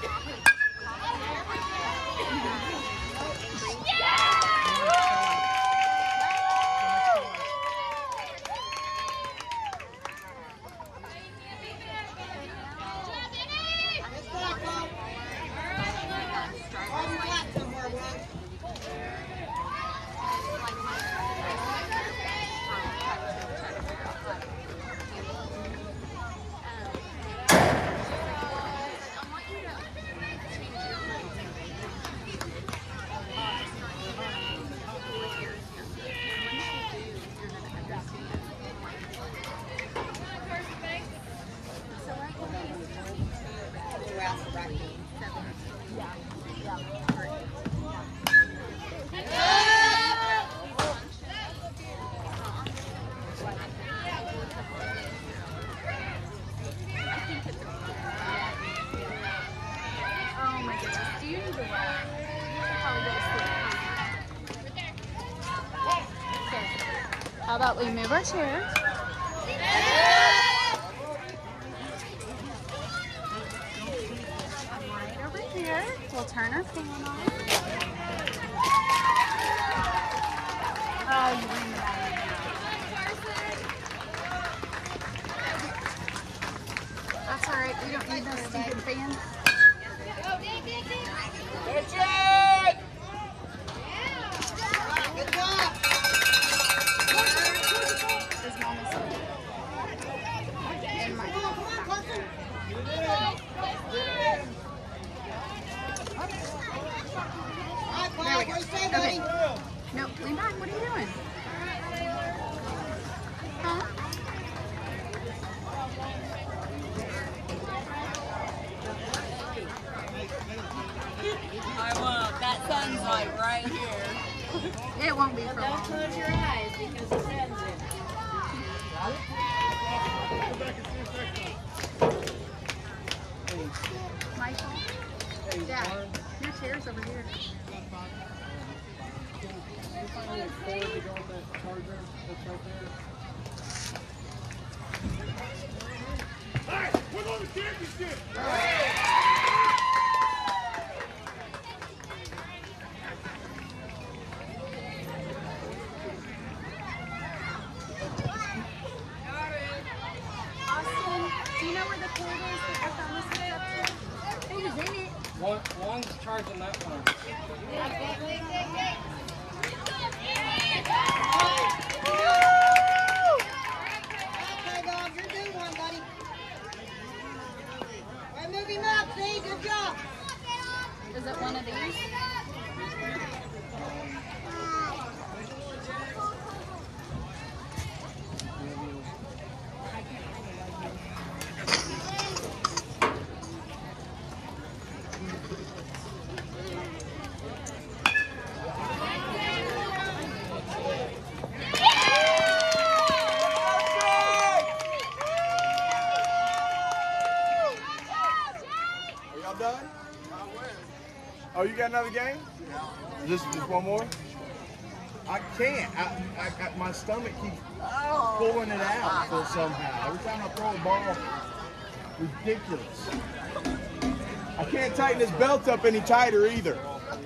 How about we move our chair? Right over here. We'll turn our fan on. Oh, you ring the battery. That's all right. We don't need no stupid fan. Good job! His mom is asleep. And my Come on, Carson! There we go. Okay. No, lean back. What are you doing? Huh? I won't. That sun's like right here. It won't be for long. Don't close your eyes because the sun's in. Michael? Dad, your chair's over here. Hey, we're going to championship! Austin, do you know where the cord is that your phone is hooked up to? Who's in it? One's charging that one. Okay, dog, you're doing one, buddy. All right, move him up, see? Good job. Is it one of these? Done? Oh, you got another game? Just one more? I can't. My stomach keeps pulling it out somehow. Every time I throw a ball, ridiculous. I can't tighten this belt up any tighter either.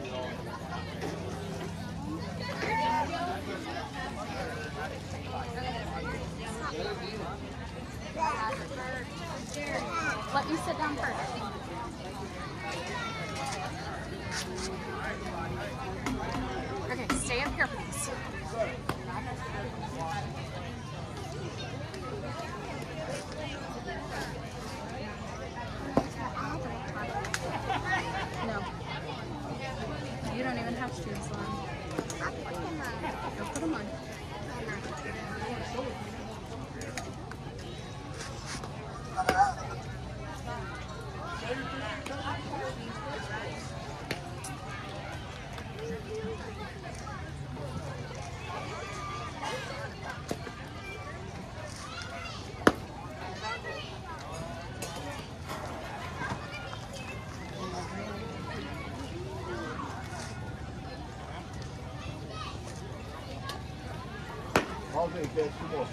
Let me sit down first. Okay, stay up here, please. No. You don't even have shoes on. Go put them on. I'll take that. Come on.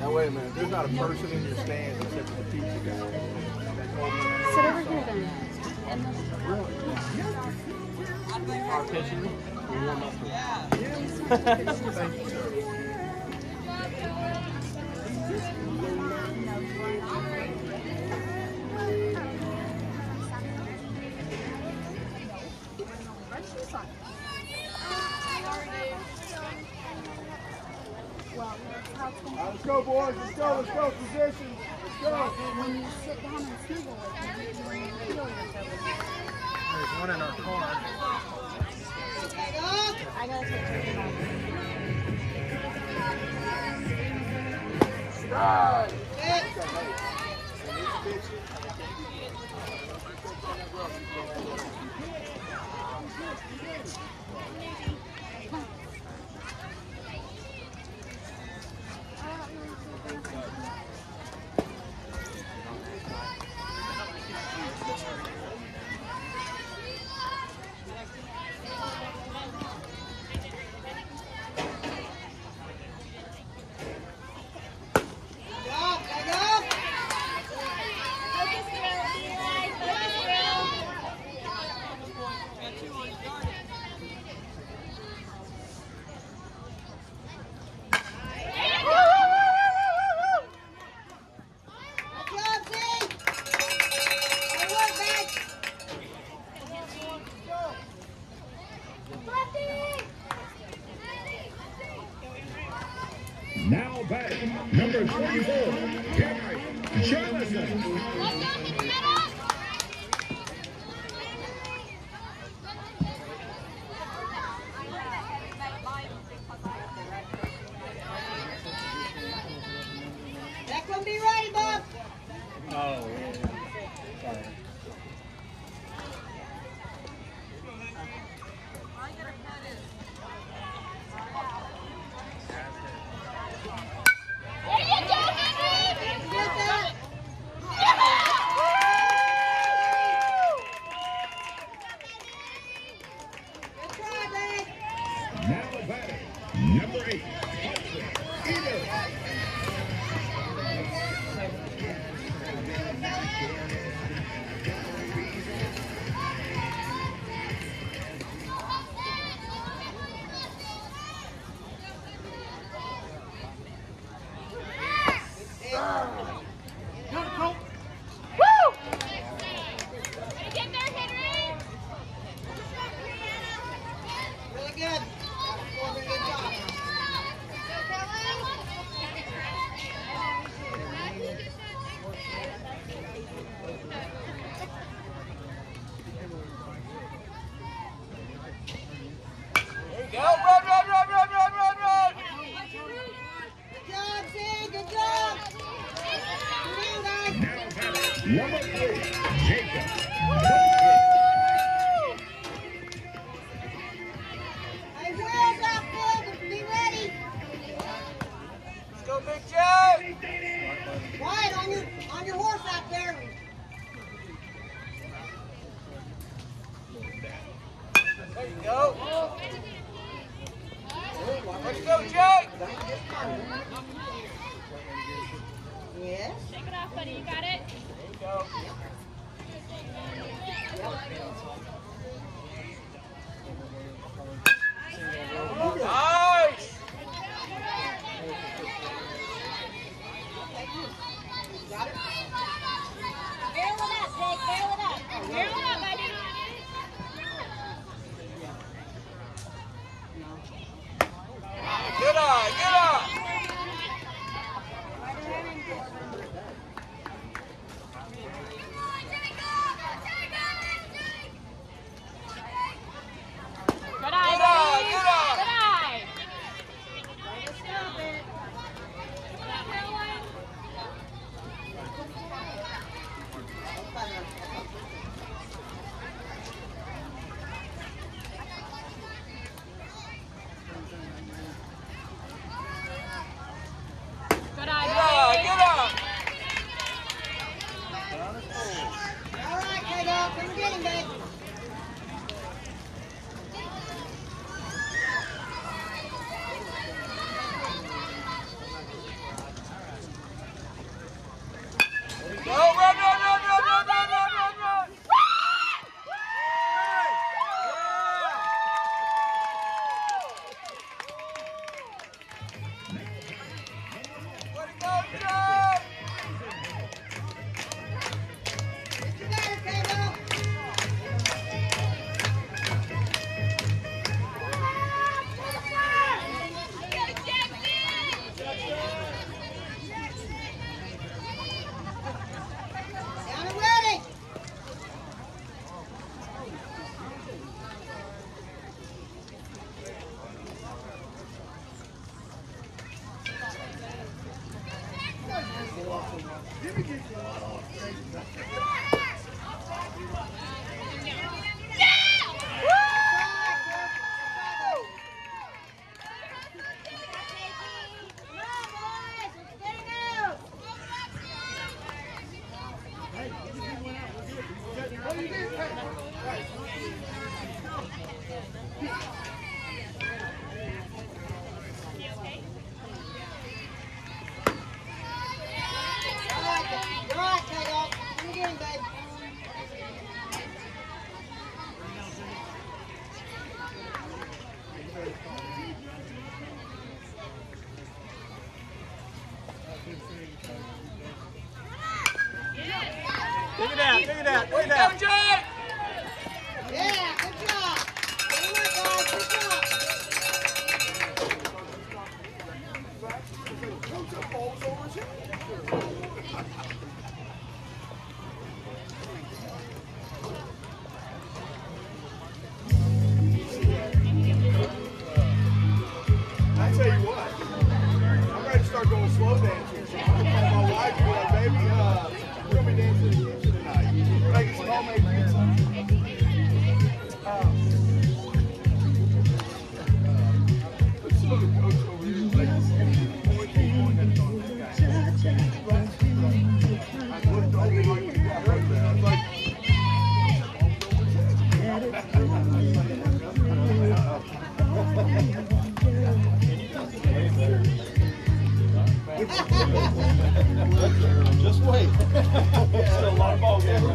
Now wait a minute. There's not a person in your stands except for the pizza guy. Sit over here then. Our pitching, we warm up for Thank you, sir. Let's go, boys. Let's go. Let's go. Position. Let's go. When you sit down and snuggle with them, you feel yourself. There's one in our car. I gotta take care of Stride. Now batting, number 24, Henry Jonathan. That one be ready, Bob. Oh, yeah. Sorry. Now batting, number 8, Peter. Really good. Doing a good job. Go, run, run, run, run, run, run, run! Good job, Zig. Good job. Good down, guys. Number 3, Jacob. Hey, wheels outfield. Be ready. Let's go, Big Jay! Quiet on your horse out there. There you go. Let's go, Jay! Yes. Shake it off, buddy. You got it? There you go. Nice! Got it? Barrel it up, Jake. Barrel it up. Barrel it up, buddy. Good eye, good eye! Good eye, Good eye, buddy. good eye! start going slow dancing. So I'm gonna call my wife and be like, baby, we're gonna be dancing in the kitchen tonight. We're making some homemade pizza. Let's look at Coach over here. Like, I looked over like we got right there. I was like, Just wait. Still a lot of ball games.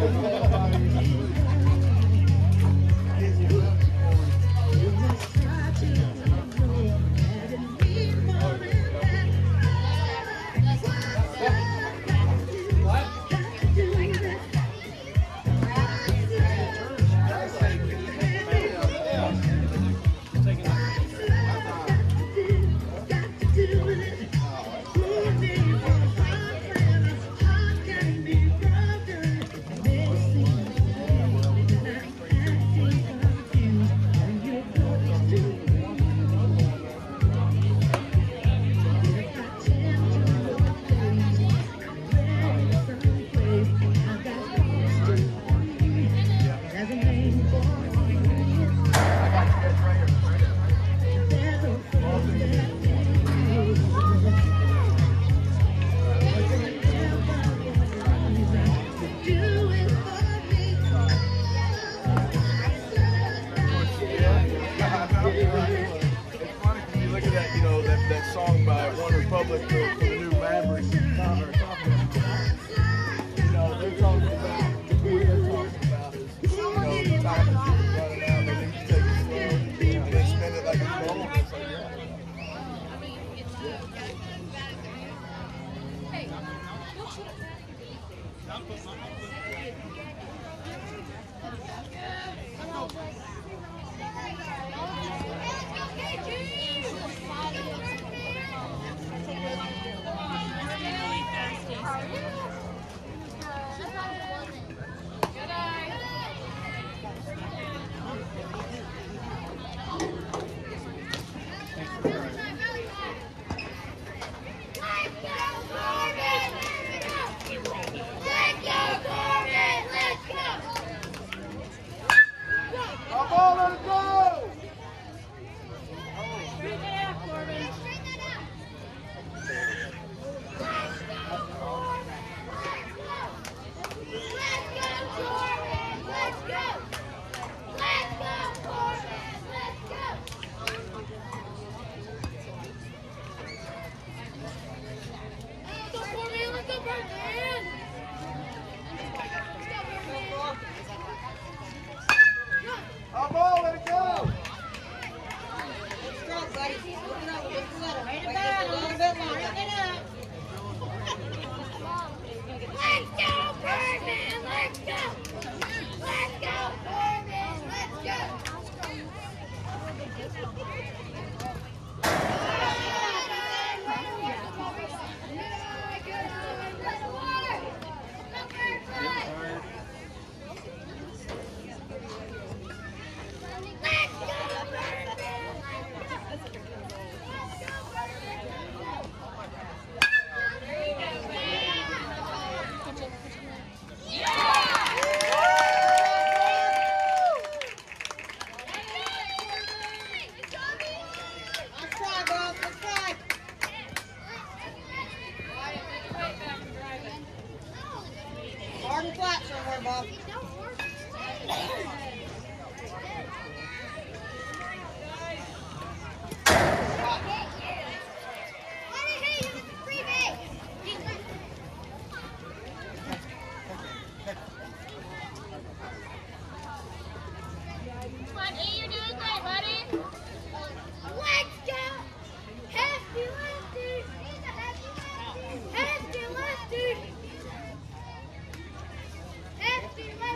Hefty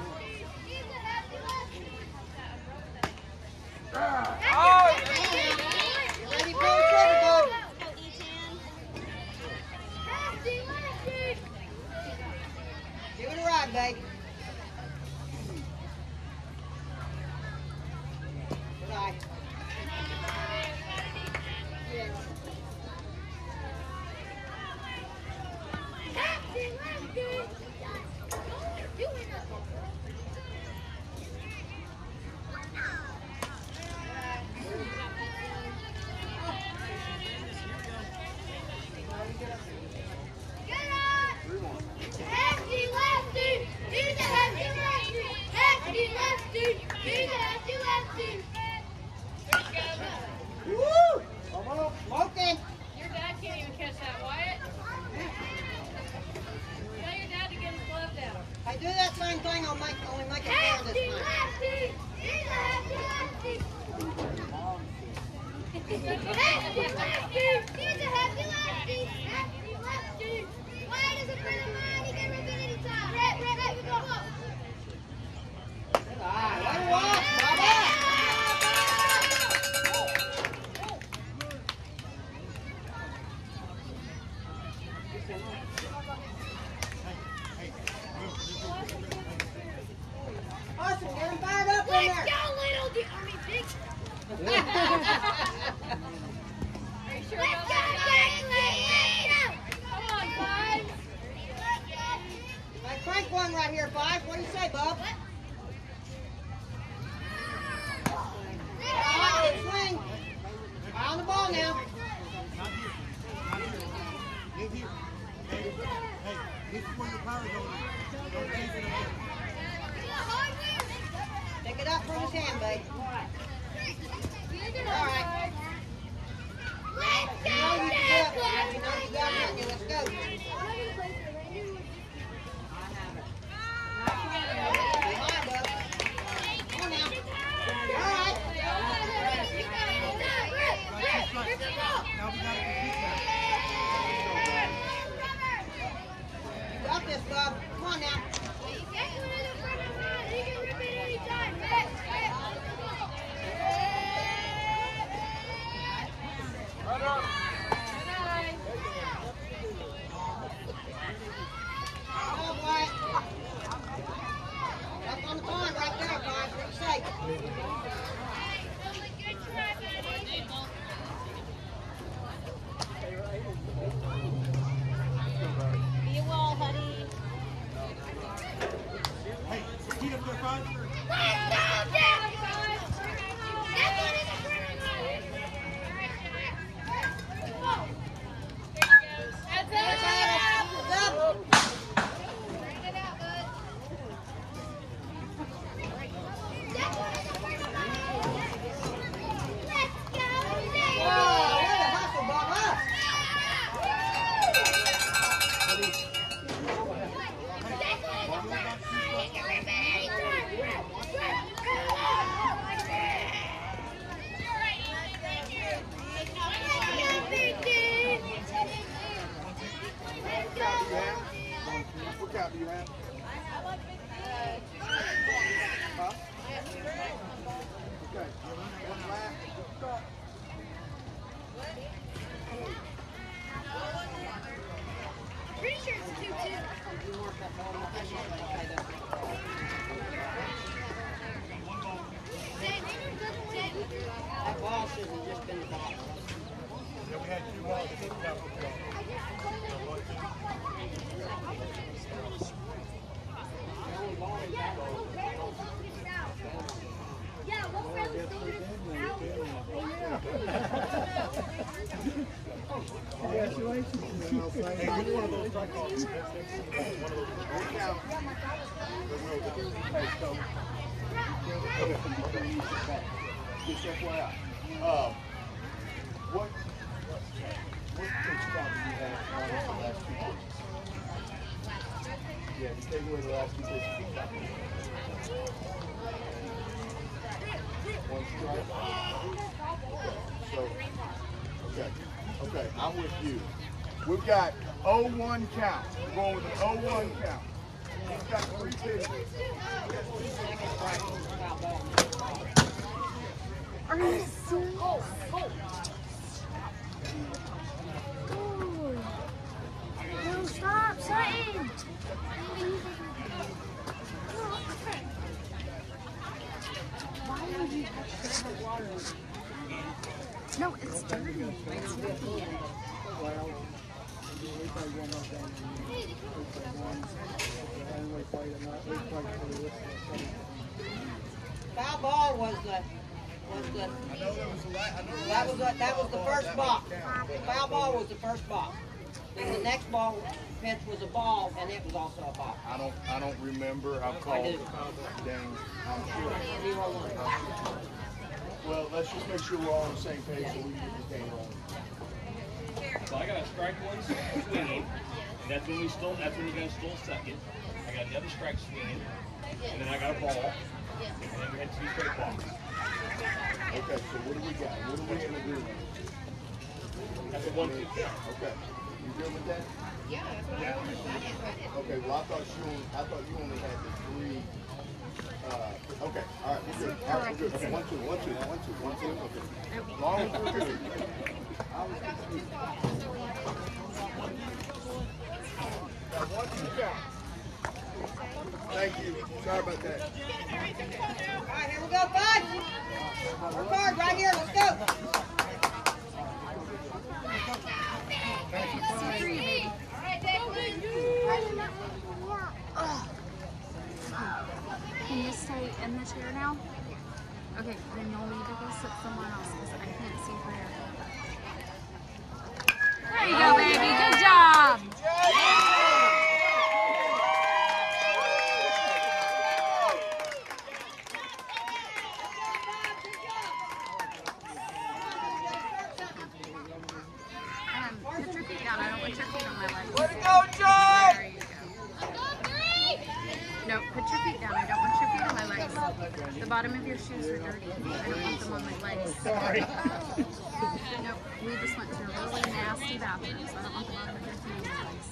Awesome, get him fired up in there. Let's go, little dude. I mean, big. Let's go, Jacqueline. Come on, Five. I crank one right here, Five. What do you say, Bub? All right, good swing. Eye on the ball now. Pick it up from his hand, babe. All right. Let's You know you can do it. You know you got it in you. Let's go. Behind, Bub. Come on now. All right. You got this, Bub. Come on now. Oh, Wyatt. Up on the pond right there, guys. What you say? Be well, honey. Hey, keep up there, Five. Let's go, Jack! That one is a pretty That's That's up. Bring it out, bud. That one is a pretty Let's go, Whoa, way to hustle, Bubba. What cap do you have? Huh? Okay. One lap. Start. Pretty sure it's 2-2. That ball should have just been the ball. Yeah, we had 2 balls. It didn't count for the ball. Yeah, what friendly Hey, which one of those strike balls? One of those. Just FYI. What pitch count do you have on the last 2 pitches? Yeah, you take away the last 2 pitches. One strike. So, okay, I'm with you. We've got 0-1 count. We're going with an 0-1 count. We've got 3 pitches. Are you serious? No, stop, Sutton! Why would you touch the water? No, it's dirty. Foul ball was the that was the first ball. Foul ball was the first ball. Then the next ball pitch was a ball, and it was also a ball. I don't remember. I've called. Dang, I'm sure. 0-1. Well, let's just make sure we're all on the same page so we can get this game rolling. So I got a strike one swinging, and that's when you guys stole second. I got another strike swinging, and then I got a ball, and then we had 2 straight balls. Okay, so what do we got? What are we gonna do? That's a 1-2 count. Okay, you good with that? Okay, well I thought you only had the 3. Okay, all right, we're good. All right, we're good. Okay, 1-2, 1-2. Okay, long as we're good. I was confused. Okay. All right, here we go, bud. Work hard right here. Let's go. Can you stay in the chair now? Okay, then you'll need to go sit somewhere else because I can't see where. There you go, baby. Good job. Put your feet down. I don't want your feet on my legs. Way to go, John! There you go. No, put your feet down. I don't want your feet on my legs. The bottom of your shoes are dirty. I don't want them on my legs. Sorry. No, we just went to a really nasty bathroom, so I don't want the bottom of your feet on my legs.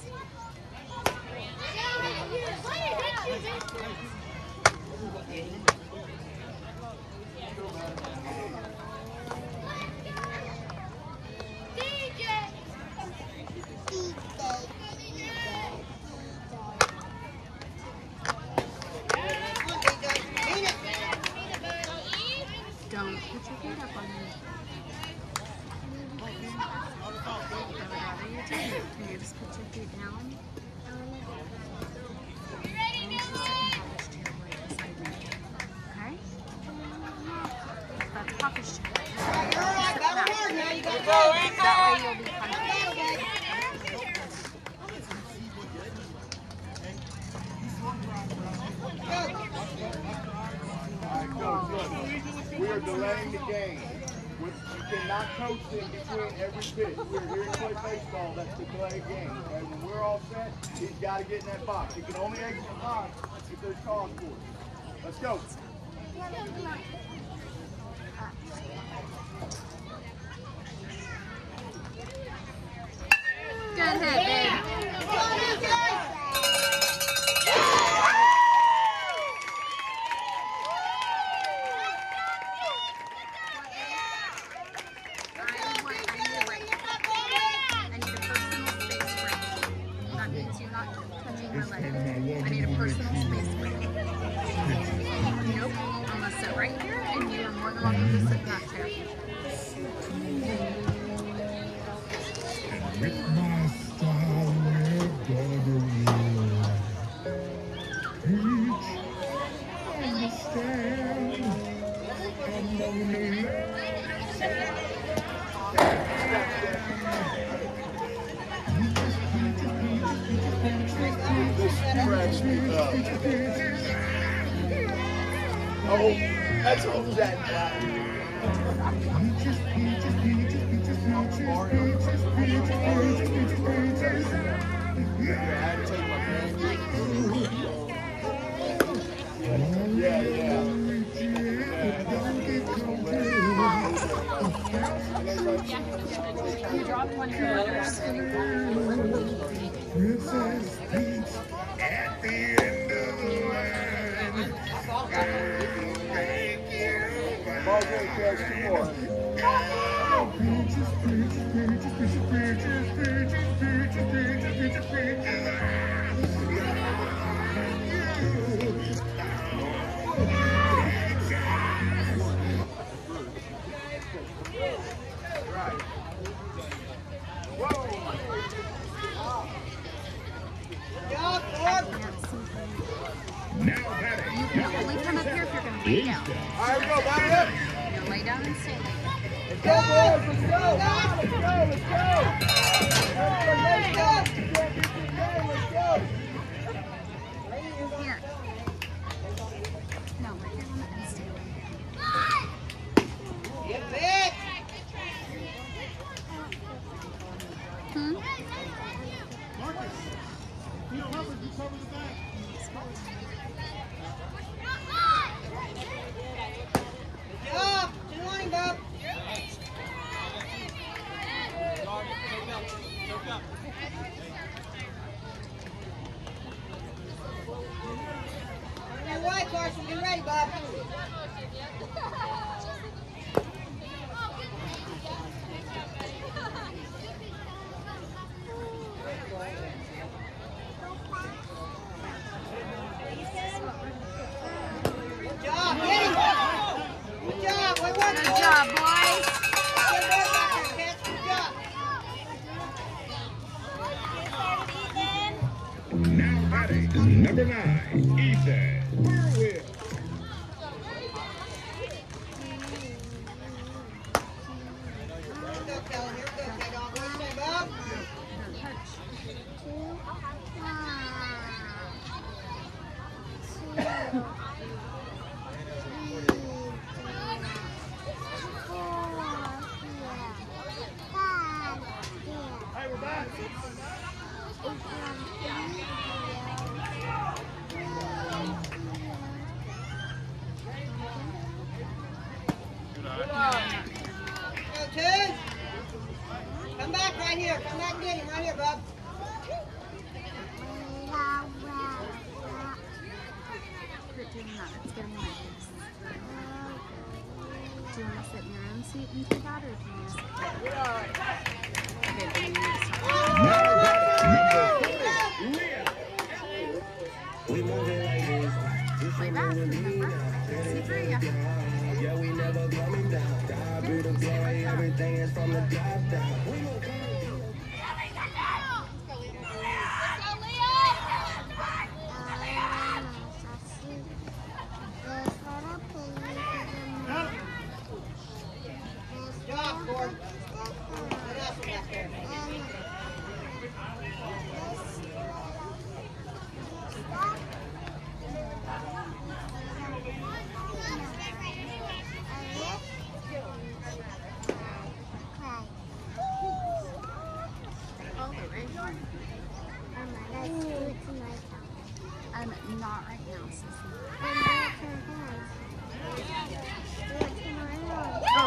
Don't put your feet up on me. I would rather you do it. Can you just put your feet down? And you just sit in Papa's chair right beside me. Okay? That's Papa's chair. All right, battle hard now. You got to go. That way you'll be comfortable. All right, Coach, look. We are delaying the game. You cannot coach it between every pitch. We're here to play baseball. That's the delay game. Okay? When we're all set, he's got to get in that box. He can only exit the box if there's calls for it. Let's go. Good hit, babe. I need a personal space break. That means you're not touching my leg. I need a personal space break. Nope. I'm gonna sit right here, and you are more than welcome to sit in that chair. With my style, we're gonna win. Each understand, and only This cracks me up. Oh, that's all that. You dropped one of your letters. Princess Peach at the end of the line. Thank you. Ball game, catch 2 more. Peaches, peaches, peaches, peaches, peaches, peaches, peaches, peaches, peaches. Now batting. You can only come up here if you're going to lay down. All right, we go, back it up. You're going to lay down and stay. Let's go, boys. Let's go. Let's go. Let's go. Here. No, right here and stay away. Get big. Hmm? You cover the back. Good job. 2-line, Bob. On your way, Carson. Get ready, Bob. Number 9, Ethan Burwell. Hey, we're back. Go, two. Come back right here. Come back and get him right here, bub. Quit doing that. It's getting late. Do you want to sit in your own seat and do that, or do you want to sit there? Okay, then you need to start. Way back, remember? C3, yeah. Yeah, we never coming down. God be the glory, everything is from the top down. Job, Gordon. What else is back there? Oh, they're right here. Not right now, Sissy. Oh.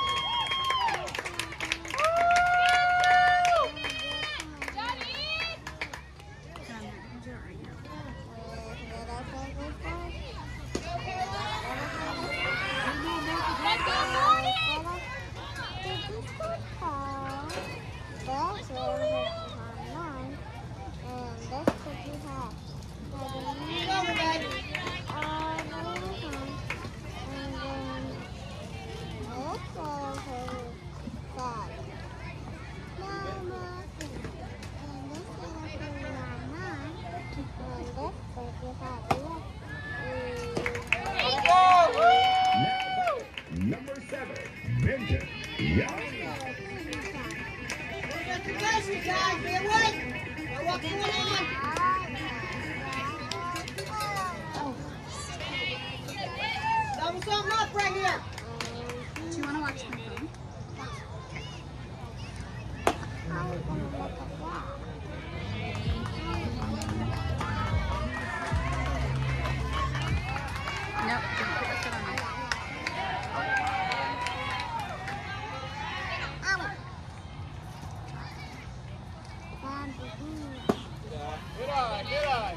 Number 7, Benjamin Young. Congratulations, guys. Be awake. Know what's going on. Double something up right here. Do you want to watch my phone? Nope, don't put your foot on it. Good eye, good eye.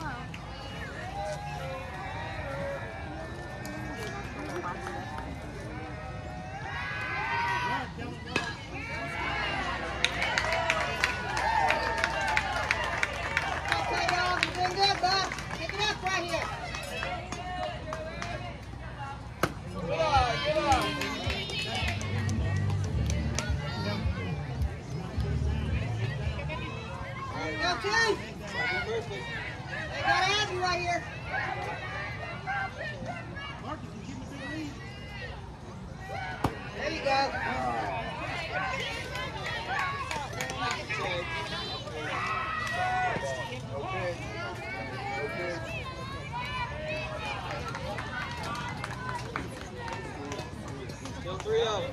Okay, dog. You're doing good, bud. Pick it up right here. Good eye, good eye. Go, two. They gotta have you right here. There you go. Still 3 of them.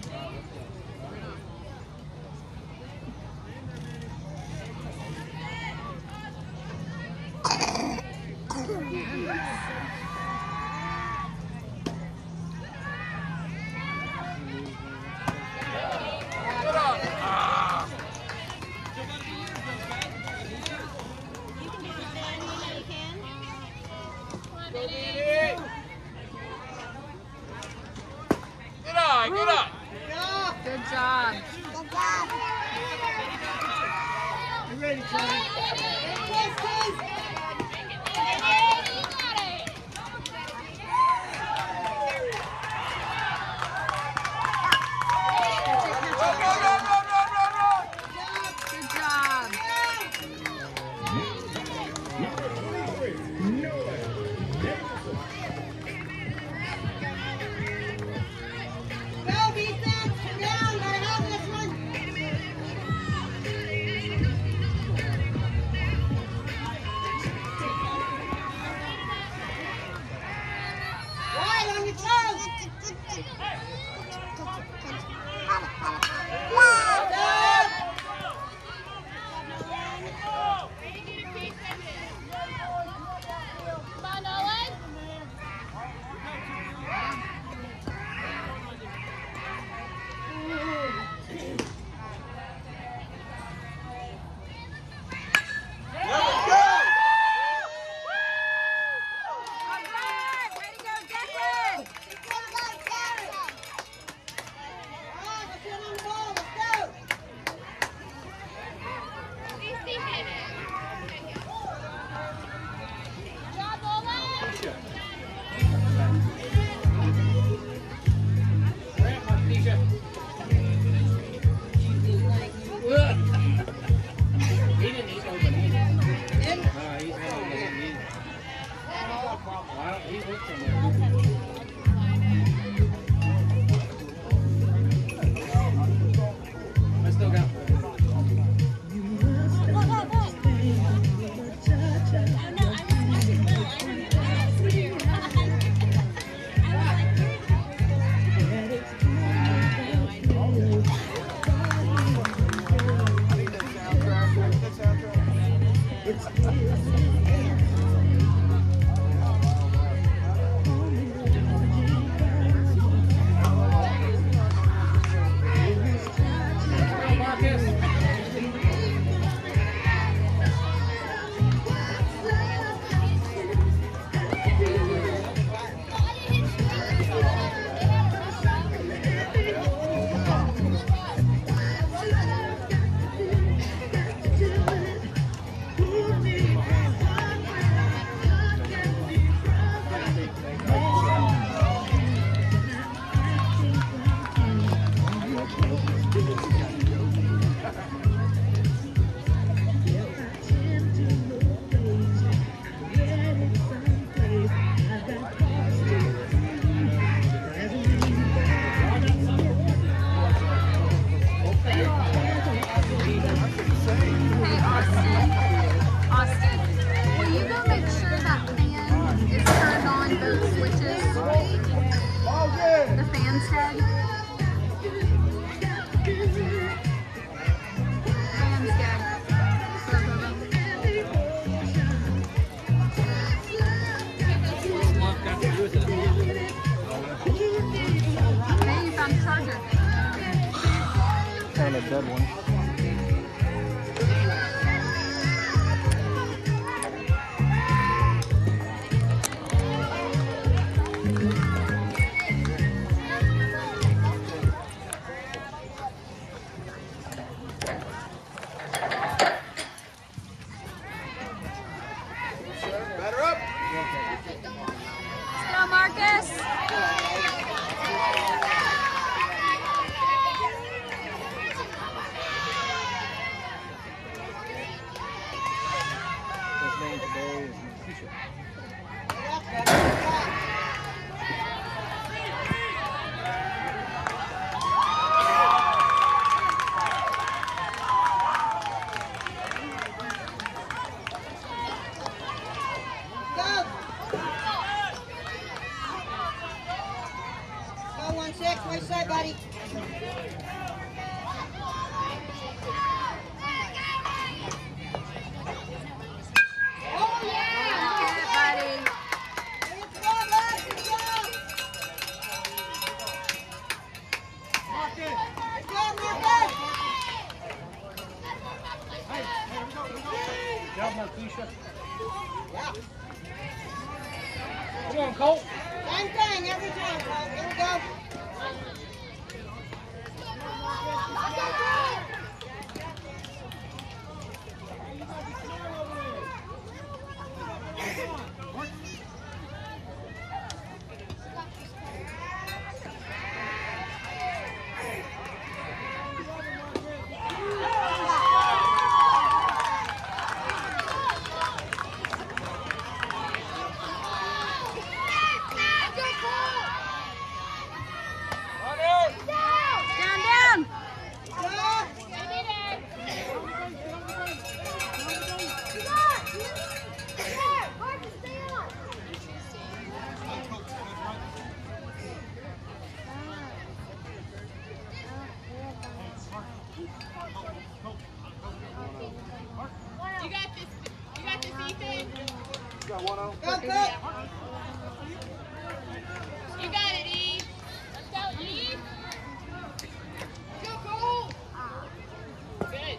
Good eye, good eye. Good job. You ready, Trey? Good job. Number 23, What do you say, buddy? Oh, yeah. Good, buddy. Good job, lad. Good job. Good job, Marcus. Good job, Markeisha. Yeah. Come on, Colt. Same thing every time, Colt. Here we go. Down. You got this. You got this, Ethan. Go, go. You got it, Eve. Let's go, Eve. Go, Cole. Good.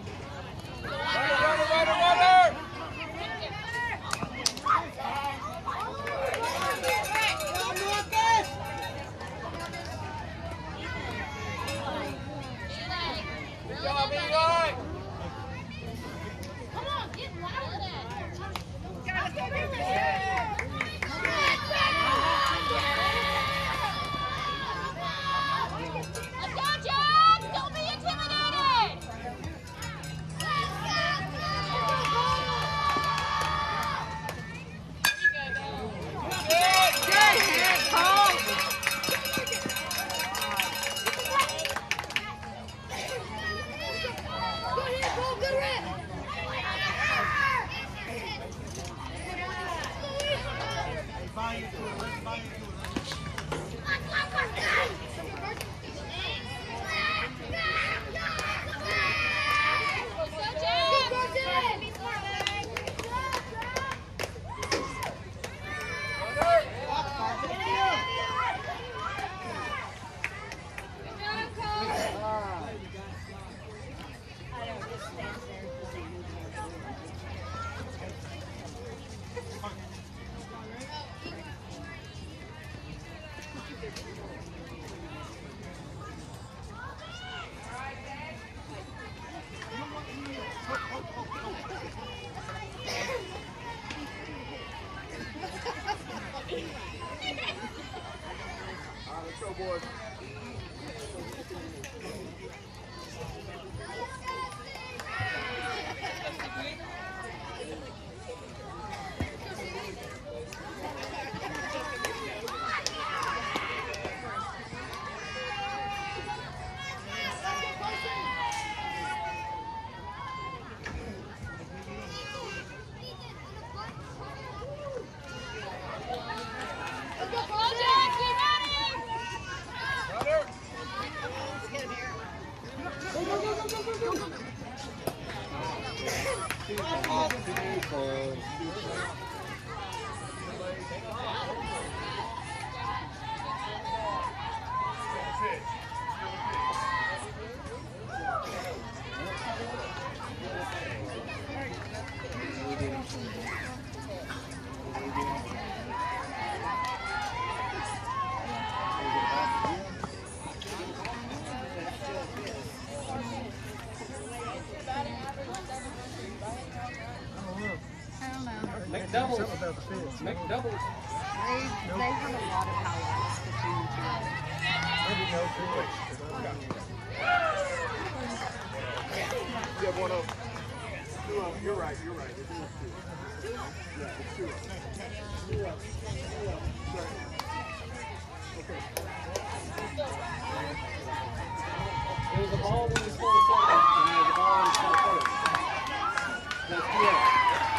Come on, get louder. Let's go, Jack! Don't be intimidated! Good hit, Cole. Make doubles. Make doubles. They have a lot of power between the two. Maybe no three-way. You have one over. Two of them. You're right. You're right. It's two. Yeah, it's two of them. Okay. There's a ball when you stole second, and there's a ball when you stole first. That's correct.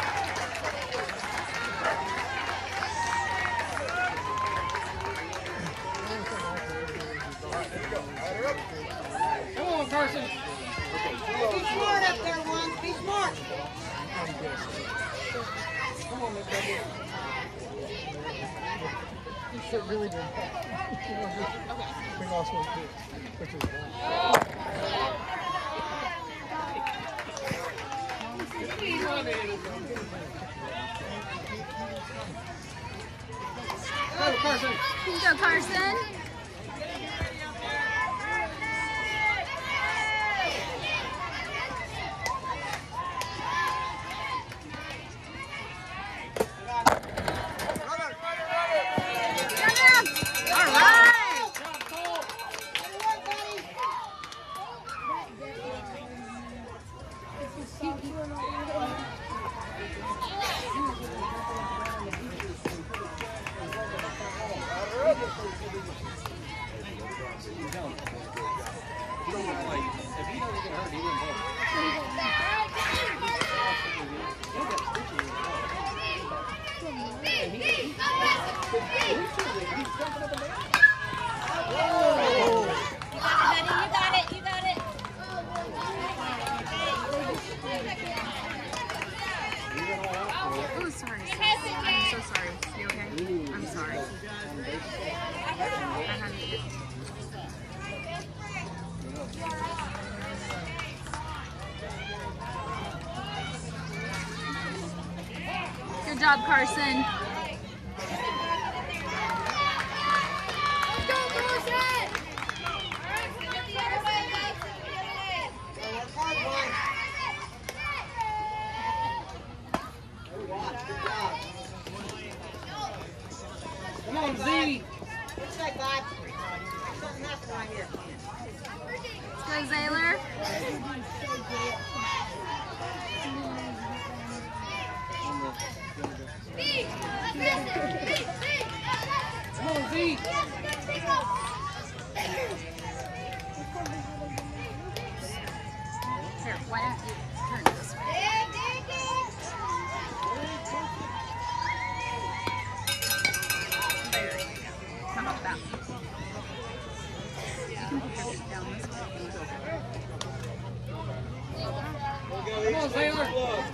Come on, Carson. Be smart up there, one. Be smart. Come on, Miss Becky. It really did. We lost one too, which is Go, Carson. Go, Carson. All right. If he doesn't get hurt, he wouldn't hit. You got it. Oh, sorry. I'm so sorry. You okay? I'm sorry. I had to. Good job, Carson. Come on, Z. What's that, guy? Something happened right here. Go, Zaylor. Come on, Z. Here, why don't you turn this way? There you go. How about that? You can put your feet down this way. Come on, Taylor.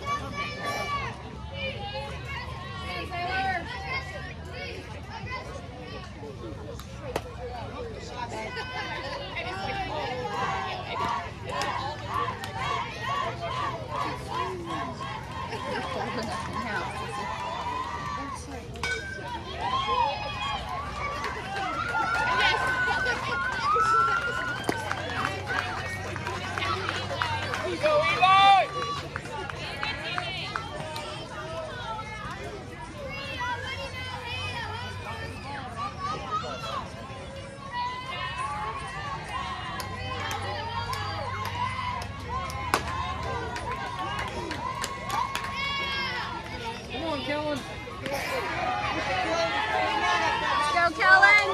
You're holding up now. Come on, Kellen. Let's go, Kellen.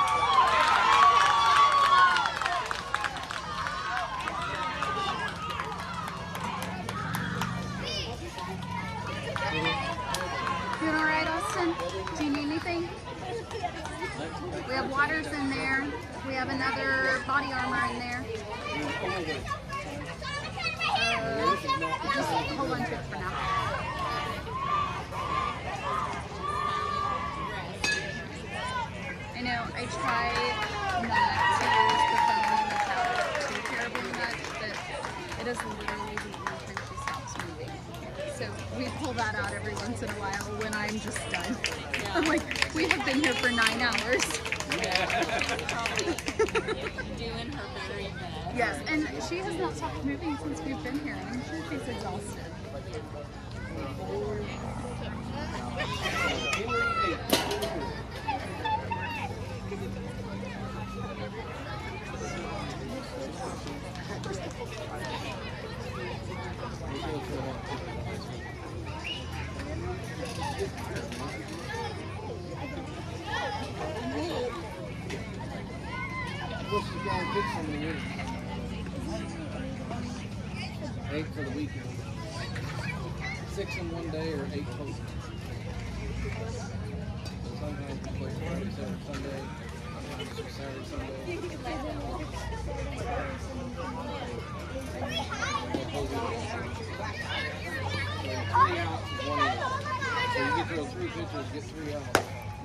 You all right, Austin? Do you need anything? We have waters in there. We have another body armor in there. Just hold on to it for now. I know, I try not to use the phone and the tablet too terribly much, but it is literally the only time she stops moving. So we pull that out every once in a while when I'm just done. I'm like, we have been here for 9 hours. Doing her very best. Yes, and she has not stopped moving since we've been here. I'm sure she's exhausted. minutes. 8 for the weekend. 6 in one day or 8 total. Sometimes we play Friday, Saturday, Sunday. Sometimes Saturday, Sunday. So 3 outs is 1 in. So you get those 3 pitchers, get 3 outs.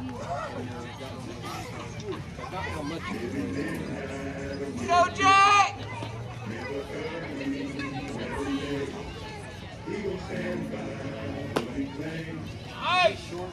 Not how much you do. Go, Jack! Hey! Short.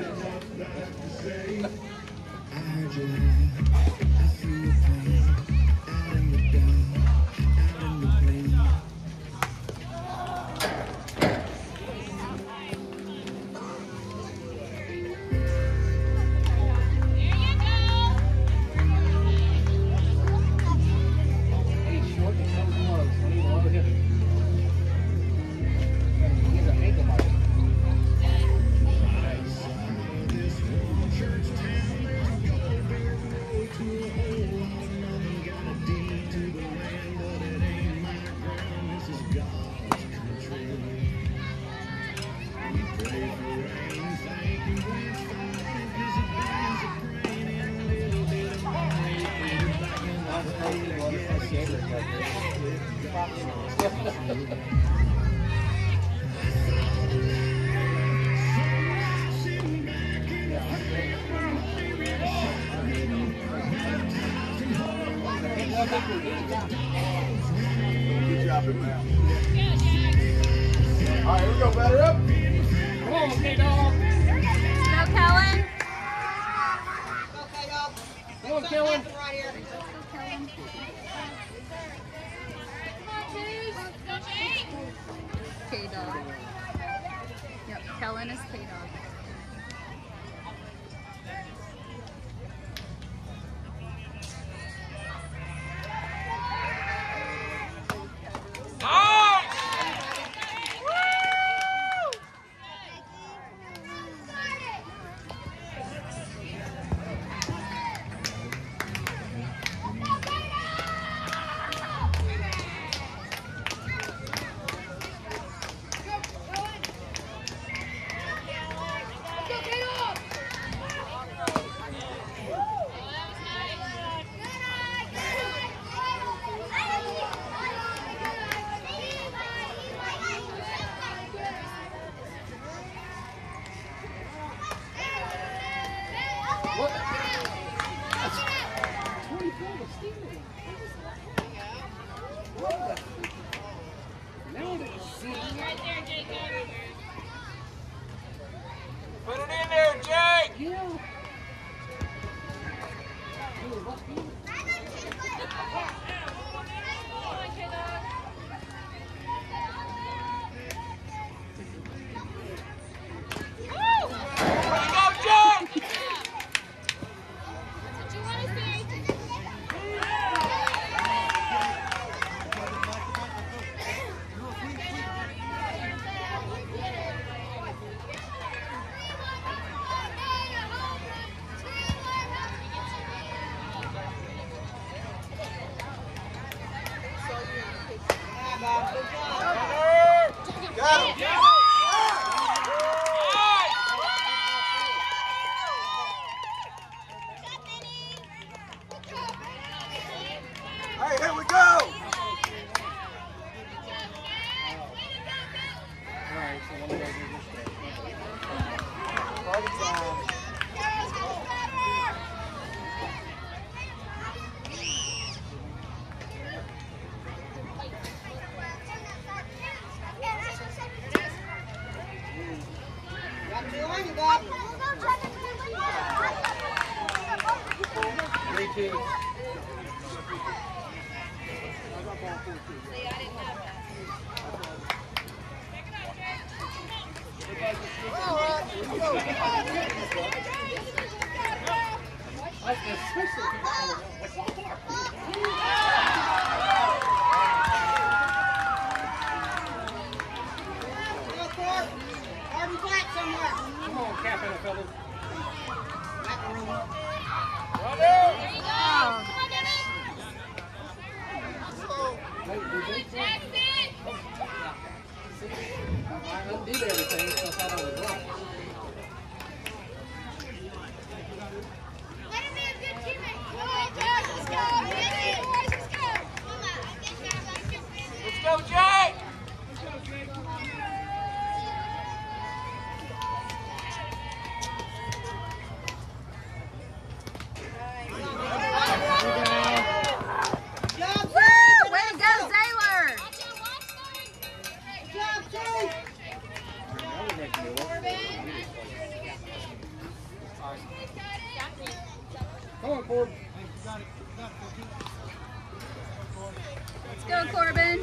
Good job, man. All right, here we go. Batter up. Come on, K-Dog. Go, Kellen. Go, K-Dog. Come on, Kellen. Right here. K-Dog. Yep, Kellen is K-Dog. Put it in there, Jake! Hey, here we go. Alright, so one of those is Party time. Got 2 on you, Bob. 3-2. Harden flat somewhere. Come on, cap in a feather. Back room. Oh. did everything, so I thought I was wrong. Let him be a good teammate. Come on, Josh, let's go. Boys, let's go. Let's go, Jay! Woo! Way to go, Zaylor! Come on, Corbin. Let's go, Corbin.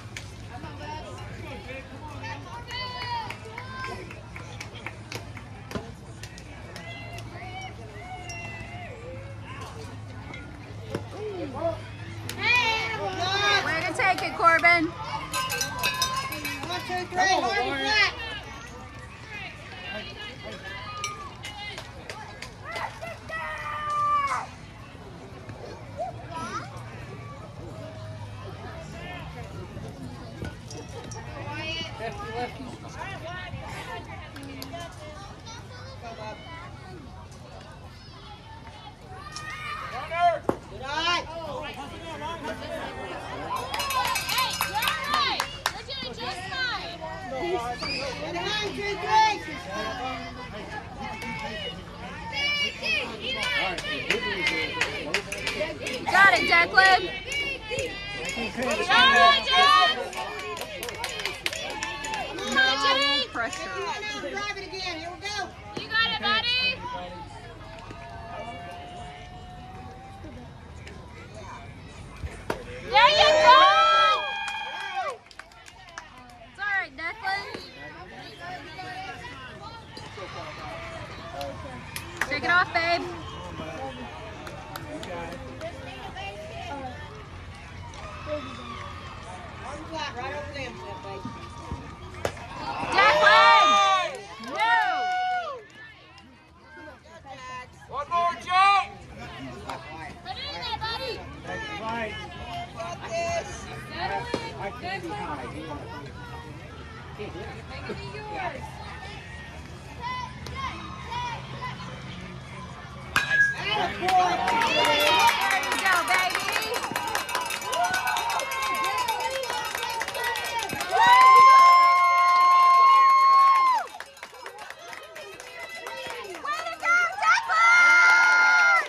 Way to take it, Corbin. 1, 2, 3, hard and flat. Lefty, lefty. Good eye. Get behind, 2, 3. Got it, Declan. No pressure. Drive it again. Here we go. You got it, buddy. There you go. It's all right, Declan. Shake it off, babe. Hard and flat, right over them, baby. Declan! No! One more, Joe! Put it in there, buddy. Right. Got this. I can't be high. Make it yours. There you go, baby. Way to go, Declan!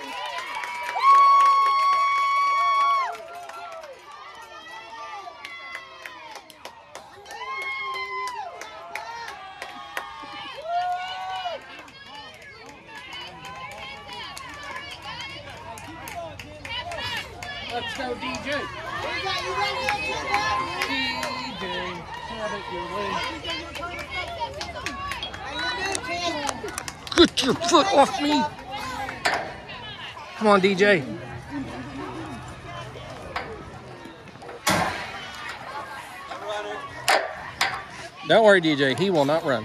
Let's go, DJ. You ready? DJ, have it your way. Get your foot off me. Come on, DJ. Don't worry, DJ. He will not run.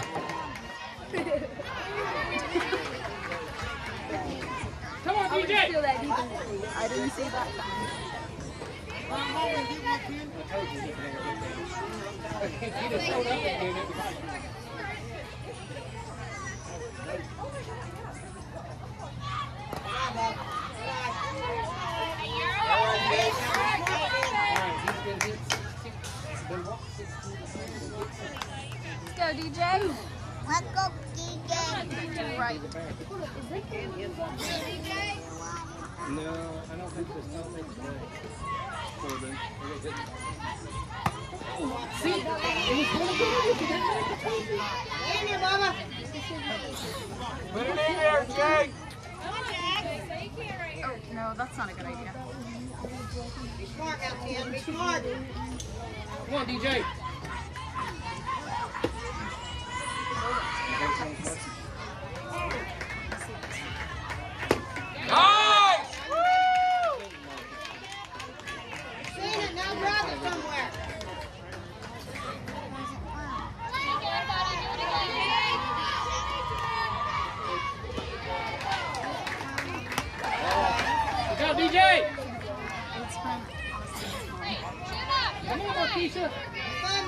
Come on, DJ. I didn't see that. Let's go, DJ. Let's go, DJ. Right. No, I don't think this. I don't think today. Corbin. In here, Mama. Put it in there, Jake. Oh, no, that's not a good idea. Be smart out there. Be smart. Come on, DJ. Nice! Seen it, now grab it somewhere. Good job, DJ. Come on, Marquisha. Five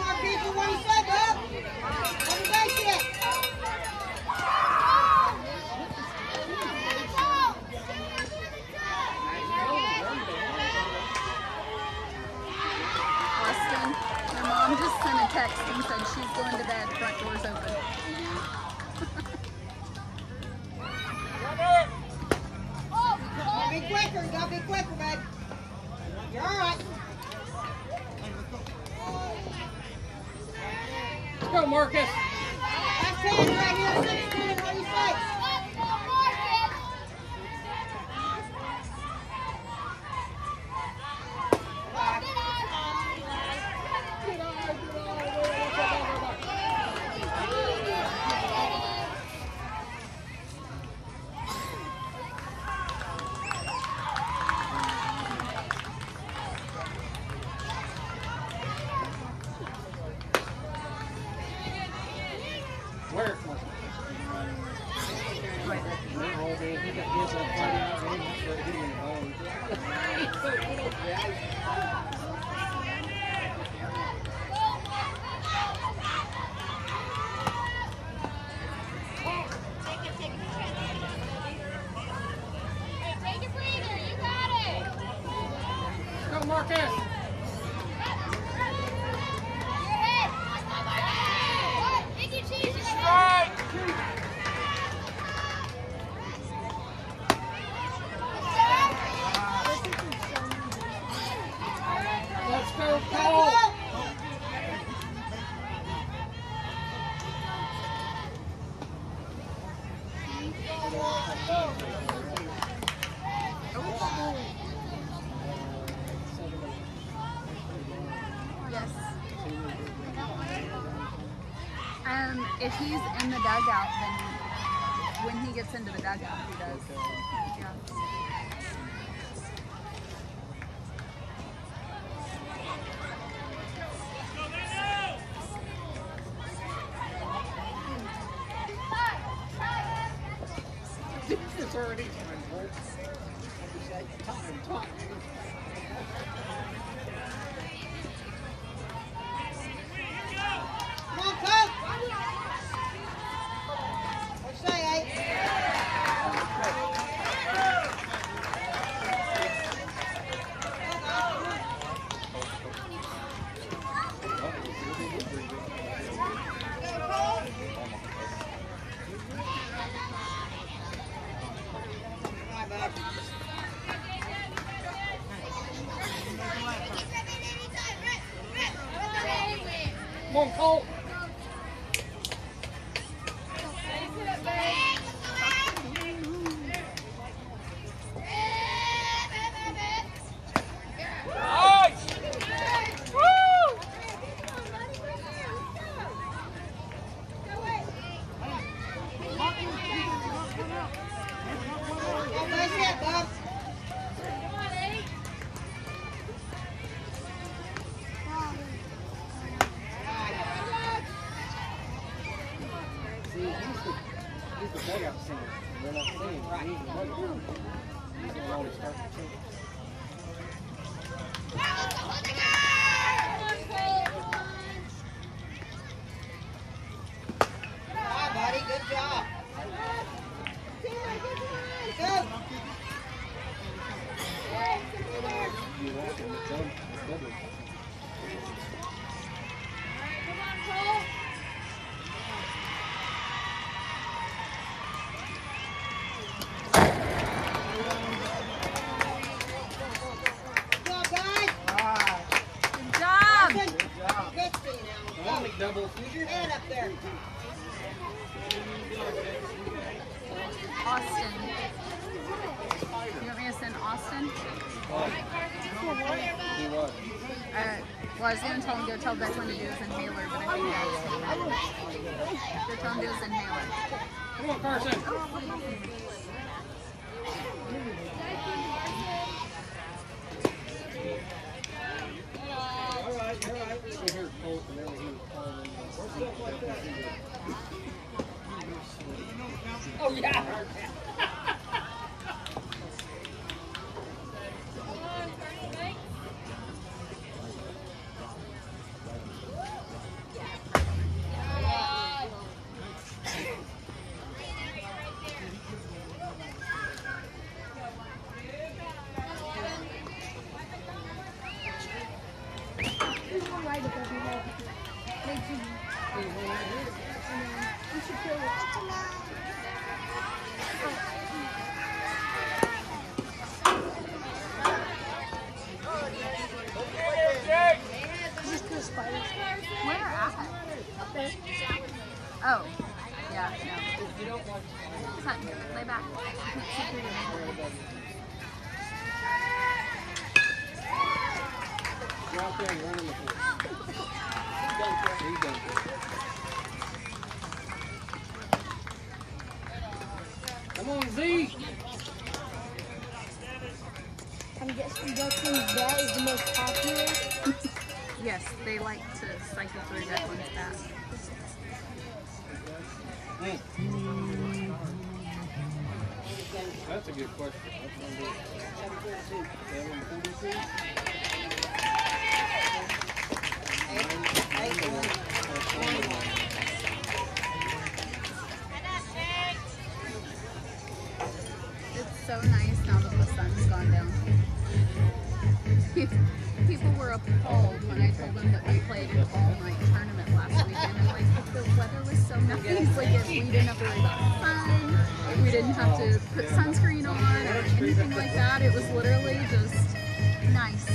Ming said she's going to bed, front door's open. Be quicker, you gotta be quicker, babe. You're alright. Let's go, Marcus. Last hand right here, 16. What do you say? Where? Take a breather, you got it. Go, Marcus. Let's go, Cole. Yes. If he's in the dugout, then when he gets into the dugout, he does. Yeah. It's already time, Bolt. Time. Come on, Coach. What'd you say, Come on, Cole. He's the dugout singer. We're not singing. Right. He's the dugout. He's the one who starts the singing. Hi, buddy. Good job. Go. You walk in the jump. It's double. Double. Use your hand up there. Austin. You want me to send Austin? He was. Well, I was going to tell him to go tell Declan to do his inhaler, but I think that's go tell him to do his inhaler. Come on, Carson. All right. So here's Colt and everything. Oh, yeah. Right above your head. Where at? Up there. Oh, yeah, no. Sutton, lay back. Go out there and run in the floor. He's done. Come on, Z! I'm guessing that is the most popular. Yes, they like to cycle through that one's fast. That's a good question. That's 742. It's so nice now that the sun's gone down. People were appalled when I told them that we played an all-night tournament last weekend. And like, the weather was so nice. Like, we didn't have to worry about sun. We didn't have to put sunscreen on or anything like that. It was literally just nice.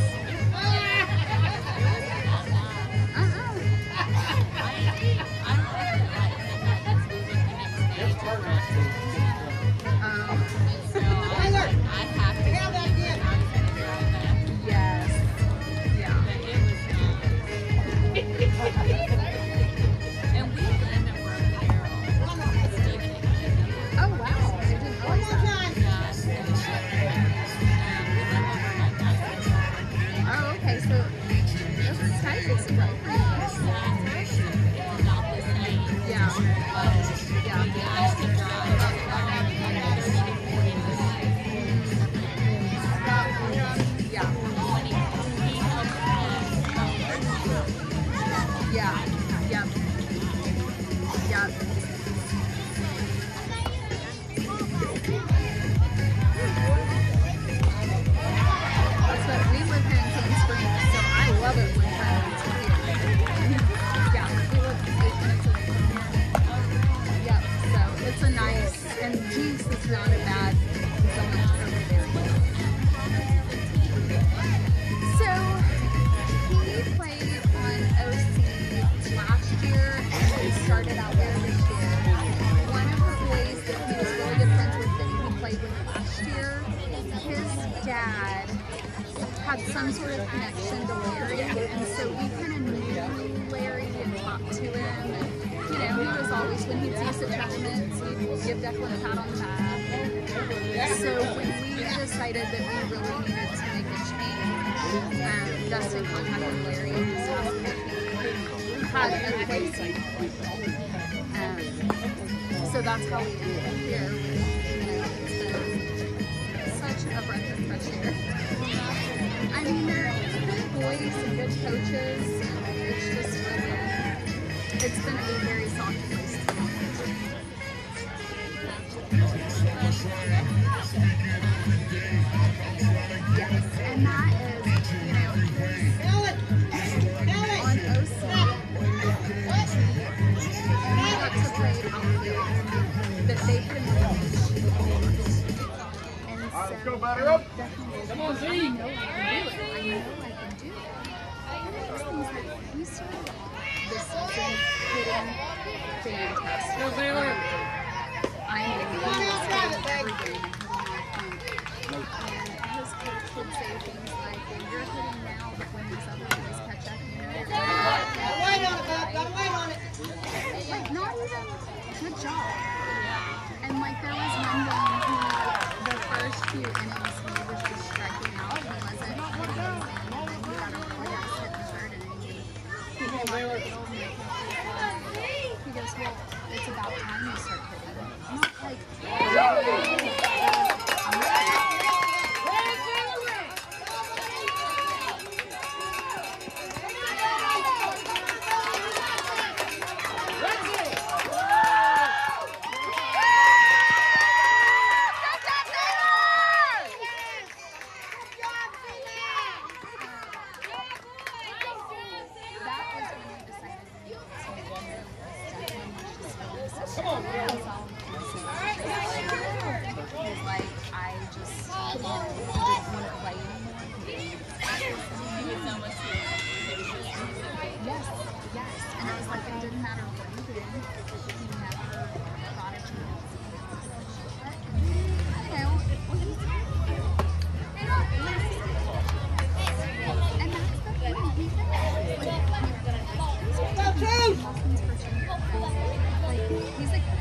Some sort of connection to Larry, and so we kind of knew Larry and talked to him, and you know, he was always, when he'd see us at tournaments, he'd give Declan a pat on the back. So when we decided that we really needed to make a change, Dustin contacted Larry and was asking if he had a place. So that's how we ended up here. It's been such a breath of fresh air. I mean, they're good boys and good coaches, and it's just really, it's been a very soft place to be. Yes, and that is, you know, on OC, and we got to play outfield, that they can reach. And so, let's go, batter up. Come on, Z! I know I can do it. Things that we started this season hitting fantastic. Go, Taylor! I mean, he was hitting every game. And his coach would say things like, well, you're hitting now, but when these other guys catch up, you know, you're Gotta wait on it, Bob. Gotta wait on it. like, not even good job. And like, there was one game who, the first few innings, he was just striking out. He wasn't hitting anything. And then he got a really nice hit in the third inning. He came up with it. He goes, well, it's about time you start hitting. I'm not like, Come on. Because like I just didn't want to play anymore. Yes, yes. And it was like it didn't matter what you did. You never got a chance. You know, and that's the thing. He's like,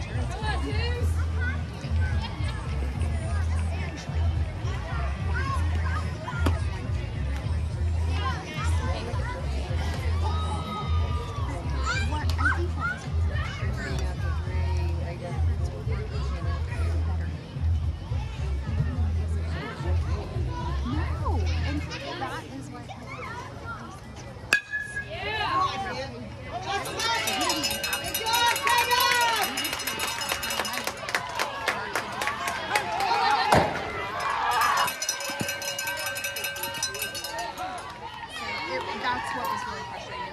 that's what was really frustrating.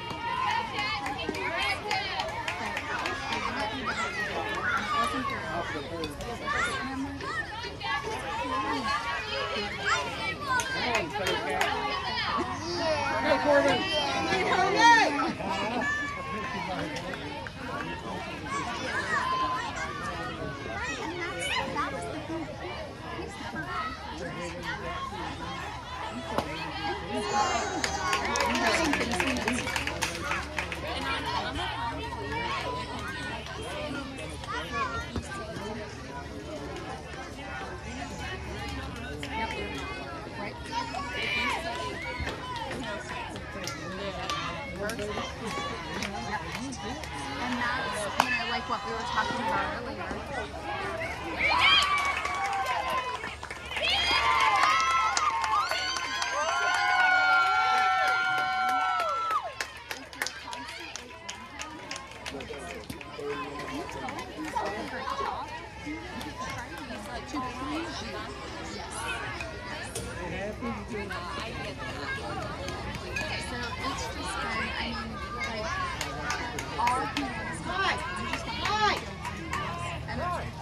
Hey, Corbin! And that's, like what we were talking about earlier. To please you. Yes. So it's just been, I mean, like, our parents, and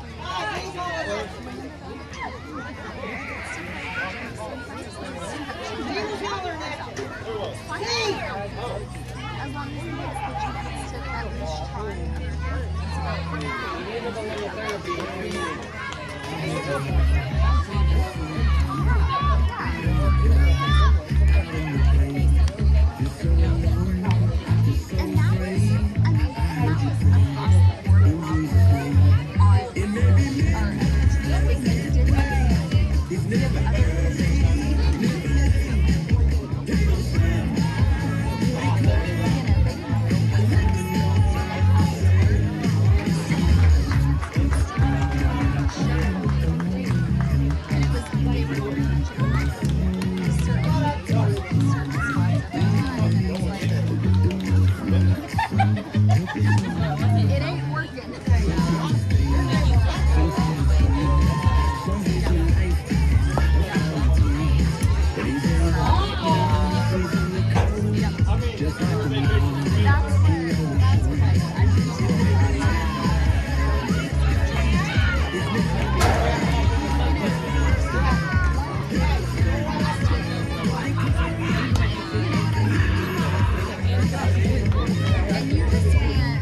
as long as he gets the chance to at least try it ain't working. And you just can't.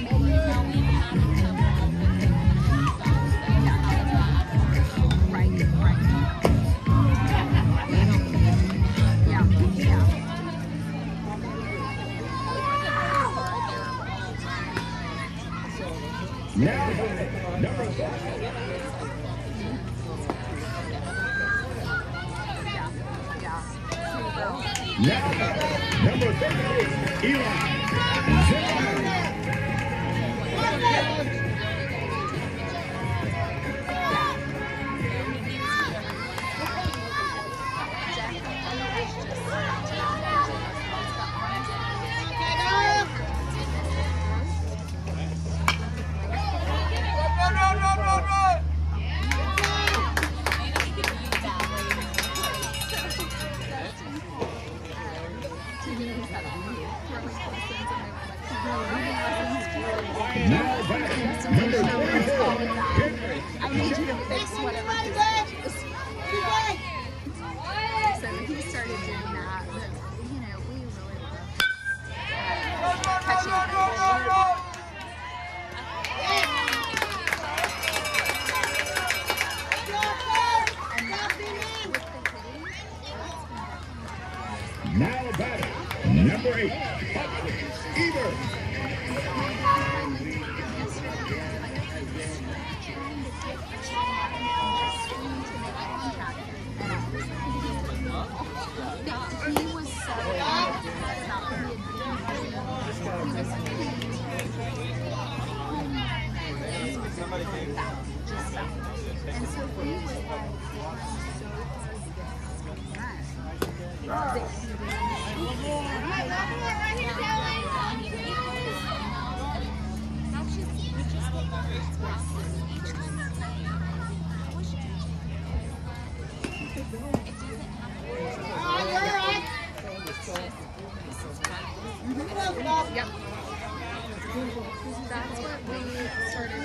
Now, number 7. Now, number 38, Eli Zimmerman. Now back Just south. And so he was like, Yep. That's what we started.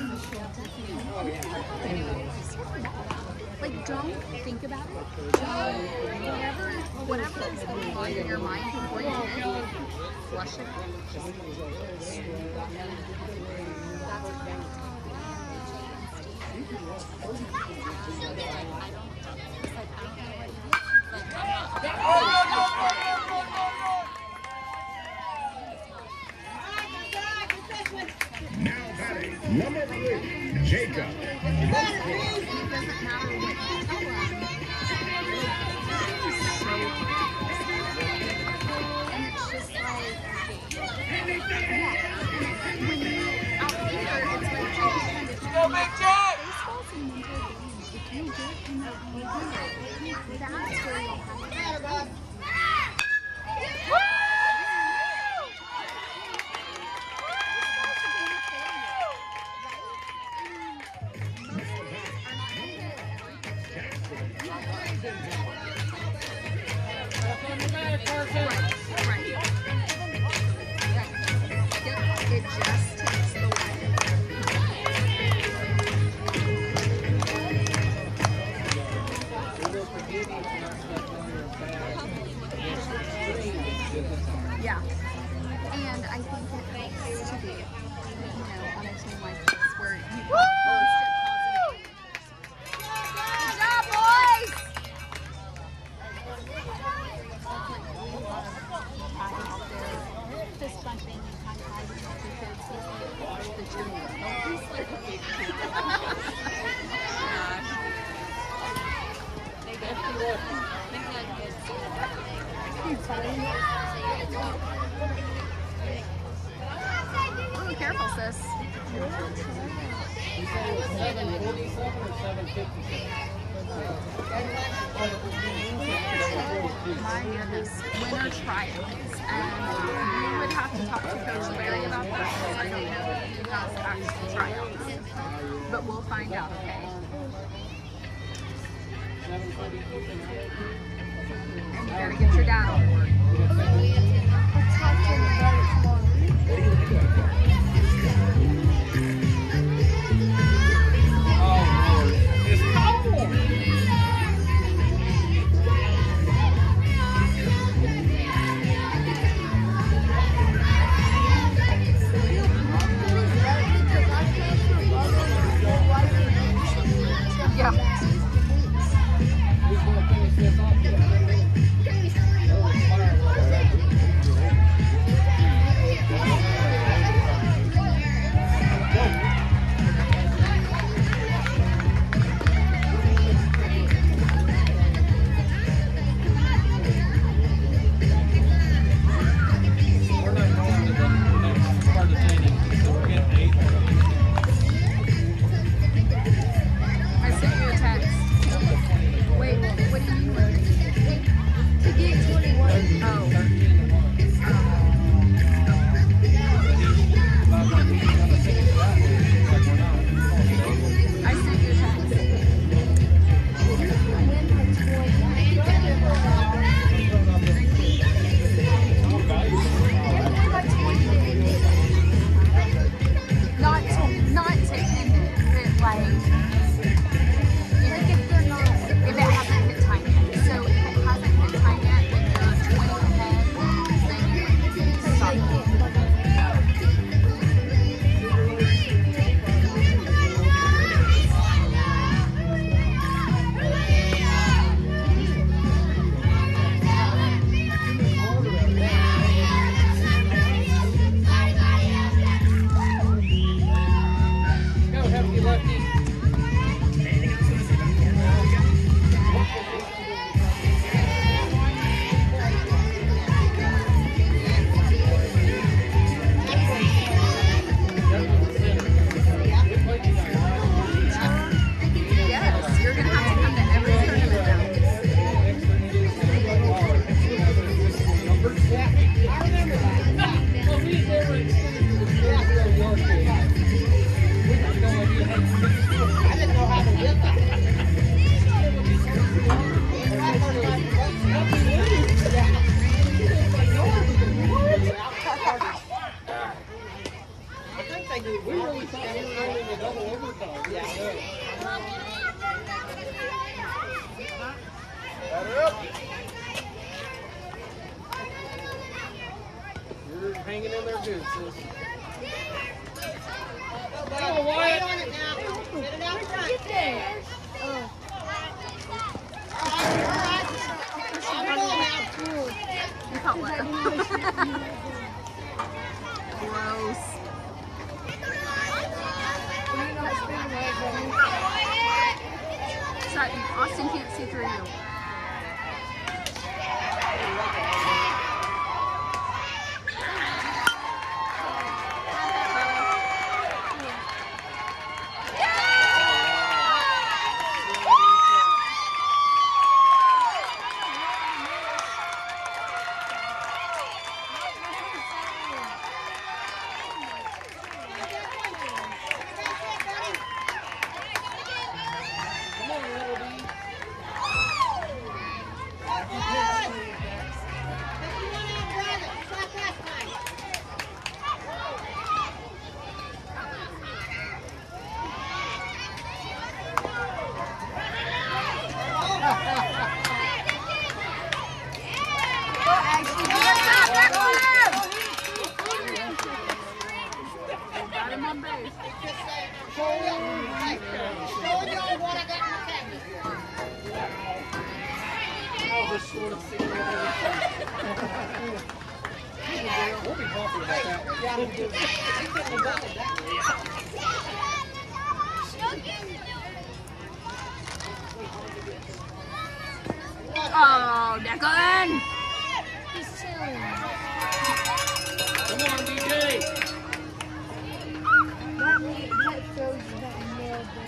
Like, don't think about it. Whatever is going on in your mind before you flush it. Now batting, number 3, Jacob. And it doesn't matter what you tell them. And it's just like, yeah. When you're out here, it's like, go Big Jack! Baseball's a mental game. If you get in the game, that's where you'll have to. It just takes the way. Yeah. And I think it helps to be, on a team like this where you can constant positive. Good job, boys! Fist bumping and kind of hiding with your kids. The oh, careful, sis. You said it was 747 or 757? My goodness, winter tryouts, and we would have to talk to Coach Larry about that because I don't know if he has actual tryouts, but we'll find out, okay? And you better get your dad on board. I'll talk to him about it tomorrow. Yeah. Who's going to finish this off? they do. We really thought we were going into double overtime. Yeah. You're hanging in there good, sis. Go, Wyatt. On it now. Get it out front. Get there. Oh. All right. On the ball now. You caught what? Gross. Sorry, Austin can't see through you. We'll be talking about that one. Oh, Declan! He's chilling. Come on, DJ. That throws that nail button.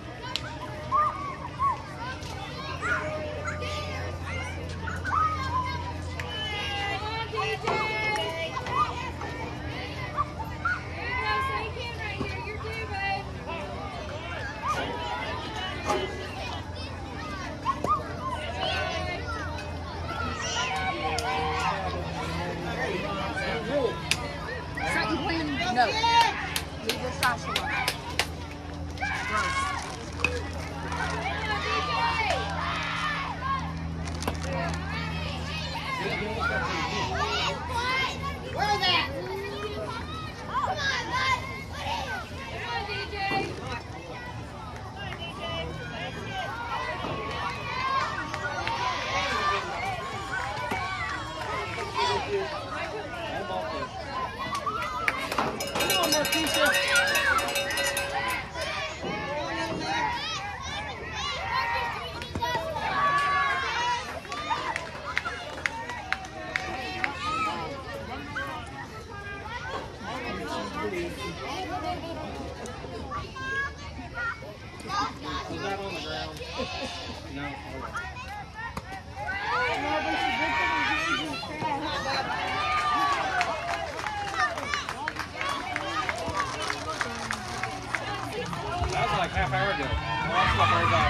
Second clean, no. Leave the trash alone. Gross. Where's that? Come on, bud. Come on, Marquisha. Was that on the ground? No. That was like half hour ago. That's what I got.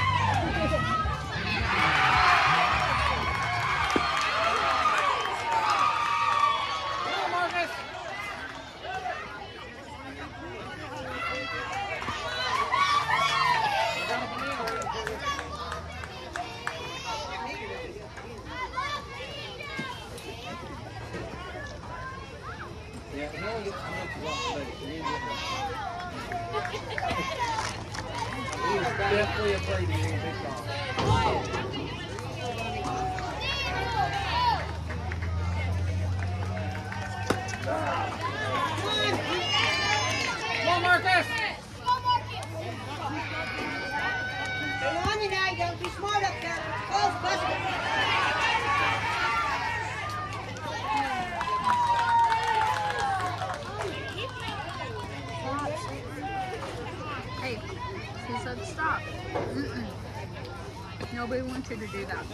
Come on, Marcus. Yeah, he only gets 2 minutes off today. So he ain't getting He was definitely afraid he didn't pick off. Come on, Marcus! They're on you now. You gotta be smart up there. Ball's busted. Hey, who said stop? Mm-mm. Nobody wants you to do that.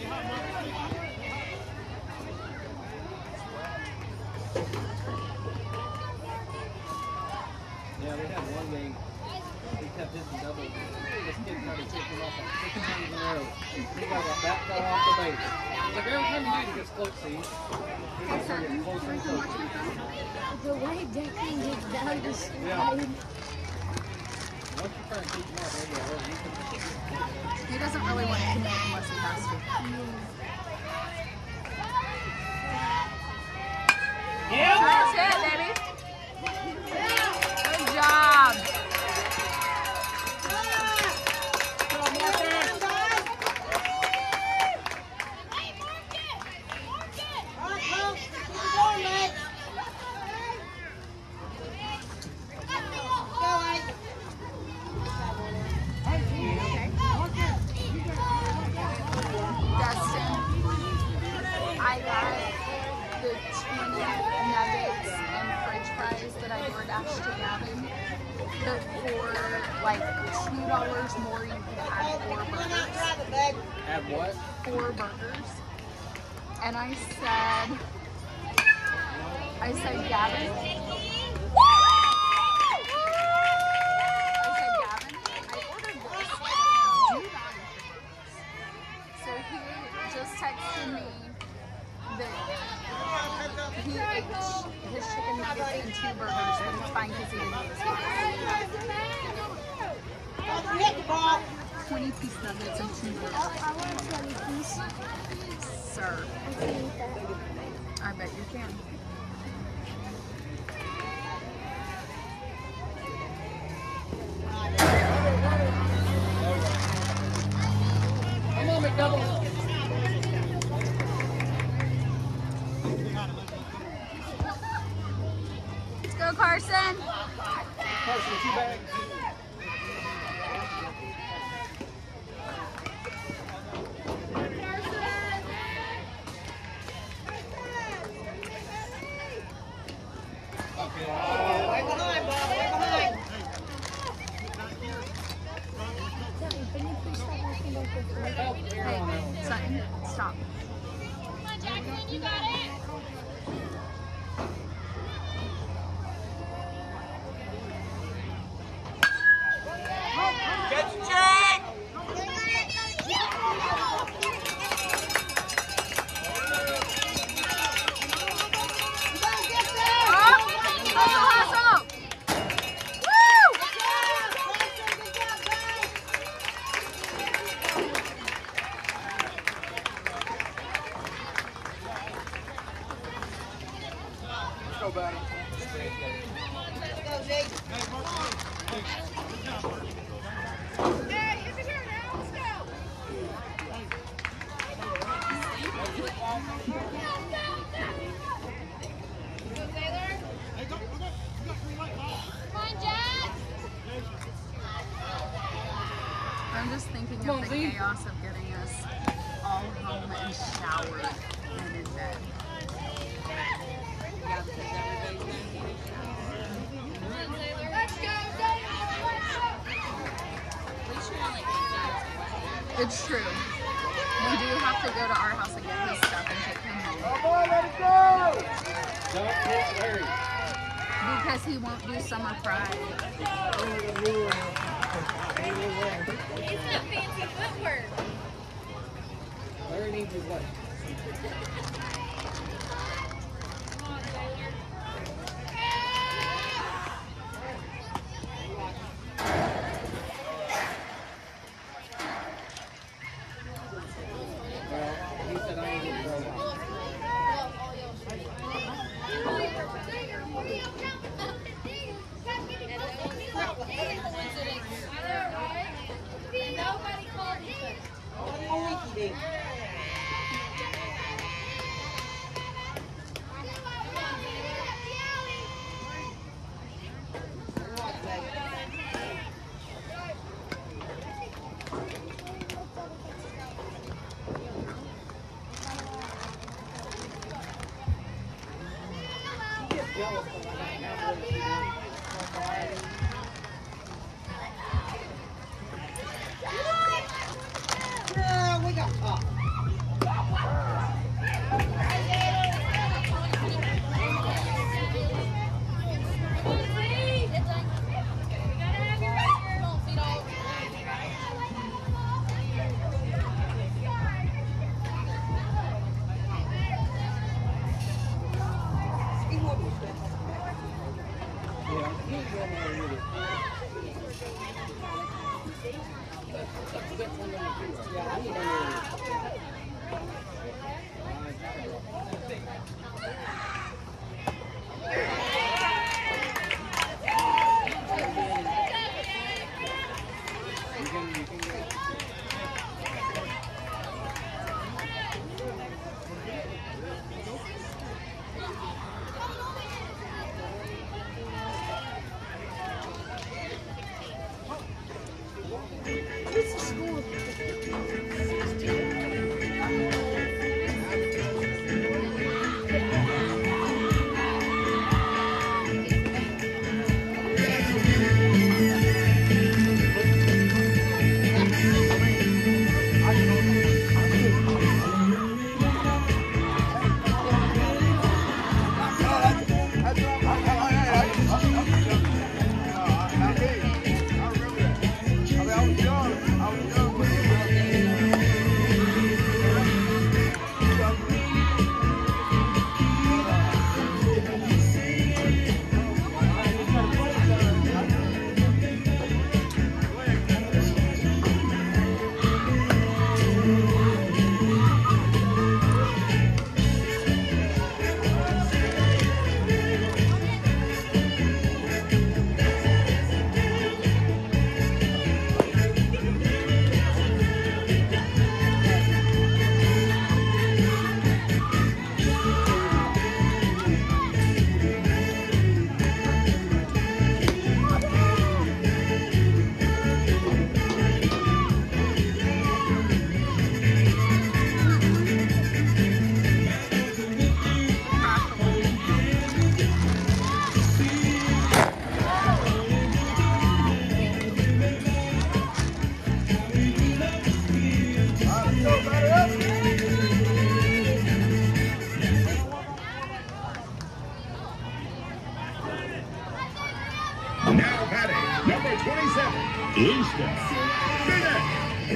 Yeah, they had one game. He kept hitting double. This kid tried to kick him off like 6 times in a row. He got that bat fell off the base. He's like, every time you do, he gets close, see? He gets getting closer and closer. The way Declan gets down the slide. Yeah. Once you try and keep him off, you can. He doesn't really want to commit unless he has to. Yeah. That's it, baby. Good job. Like $2 more, you could add 4 burgers. Add what? 4 burgers. And I said, Gavin. I ordered this. So he just texted me that he ate his chicken nuggets and 2 burgers, but it's fine because he didn't eat 20-piece nuggets and 2 burgers. I want a 20-piece. Sir. I can eat that. I bet you can. Come on, McDouble. Let's go, Carson. Carson, 2 bags. Hey, Sutton, stop. You got it. I'm just thinking of the chaos of getting us all home and showered and in bed. It's true. We do have to go to our house and get his stuff and take him home. Come on, let it go! Don't get Larry. Because he won't do summer pride. It's not fancy footwork. Larry needs his life. He said I ain't even grown up. Nobody called him. Yeah, I need What's the score? Now batting, number 27, Easton Bennett.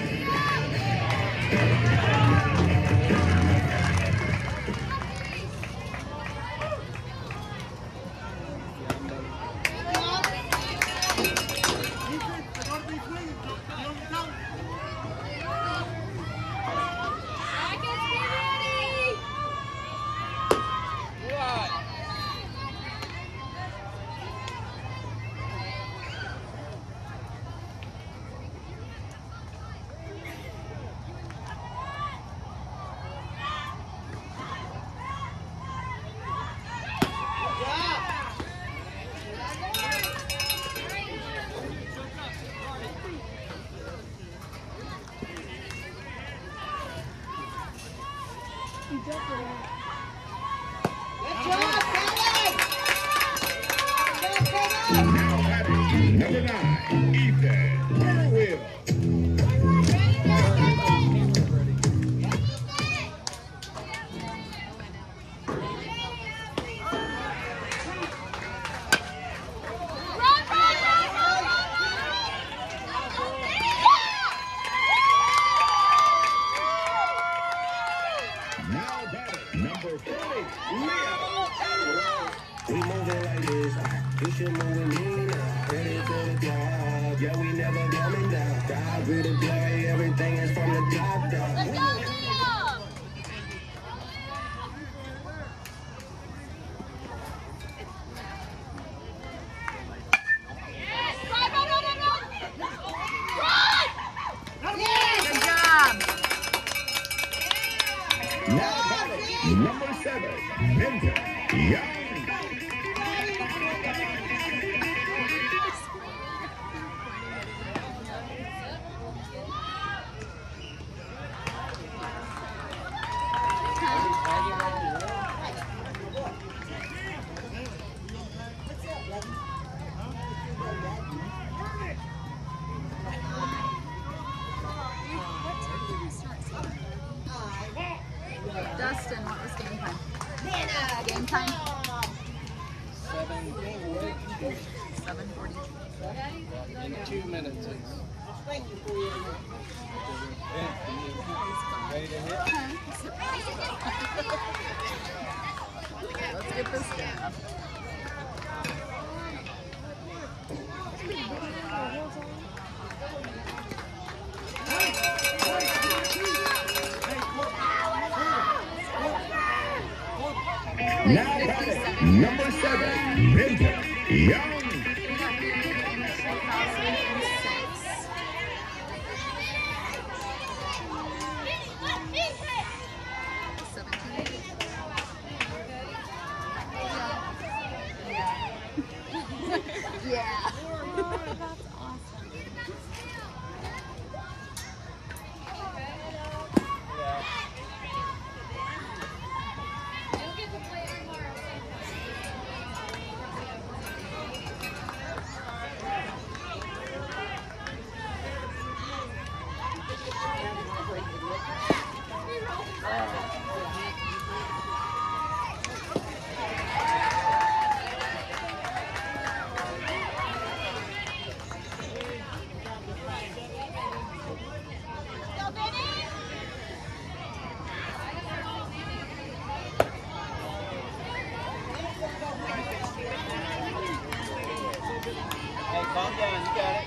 Now batting, number 9, Ethan Burwell. Now batting, number 40, Leo. We moving like this. You should move with me now. Ready to the job. Yeah, we never coming down. God be the glory. Everything is from the top down. Let's go, Liam! Good job! Now batting, number 7, Minton Young. Dustin, what was game time? Game time? 7:42. In 2 minutes. Let's get this down. Now batting, number 7, Vinton Young. Yeah. Hey, calm down. You got it.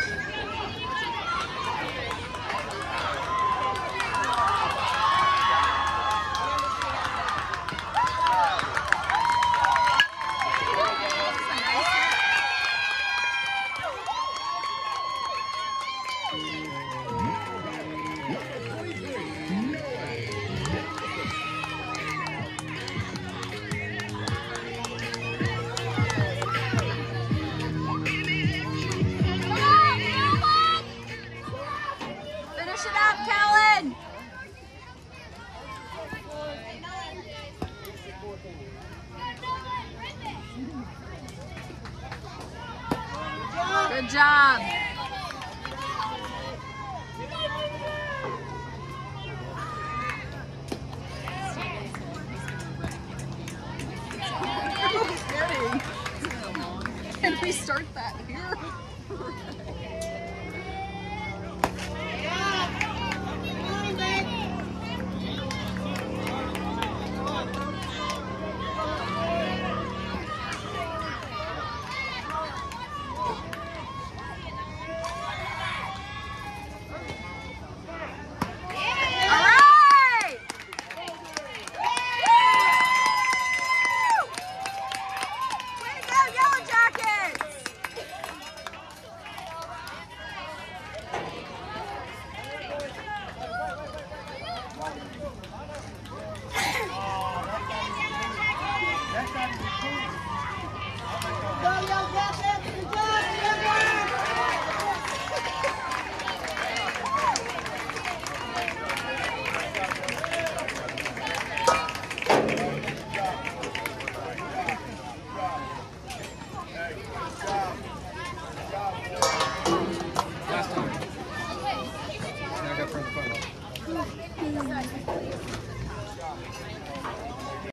Finish it up, Kellen. Good job. Can we start that here? Last time. Now I got to turn the phone off.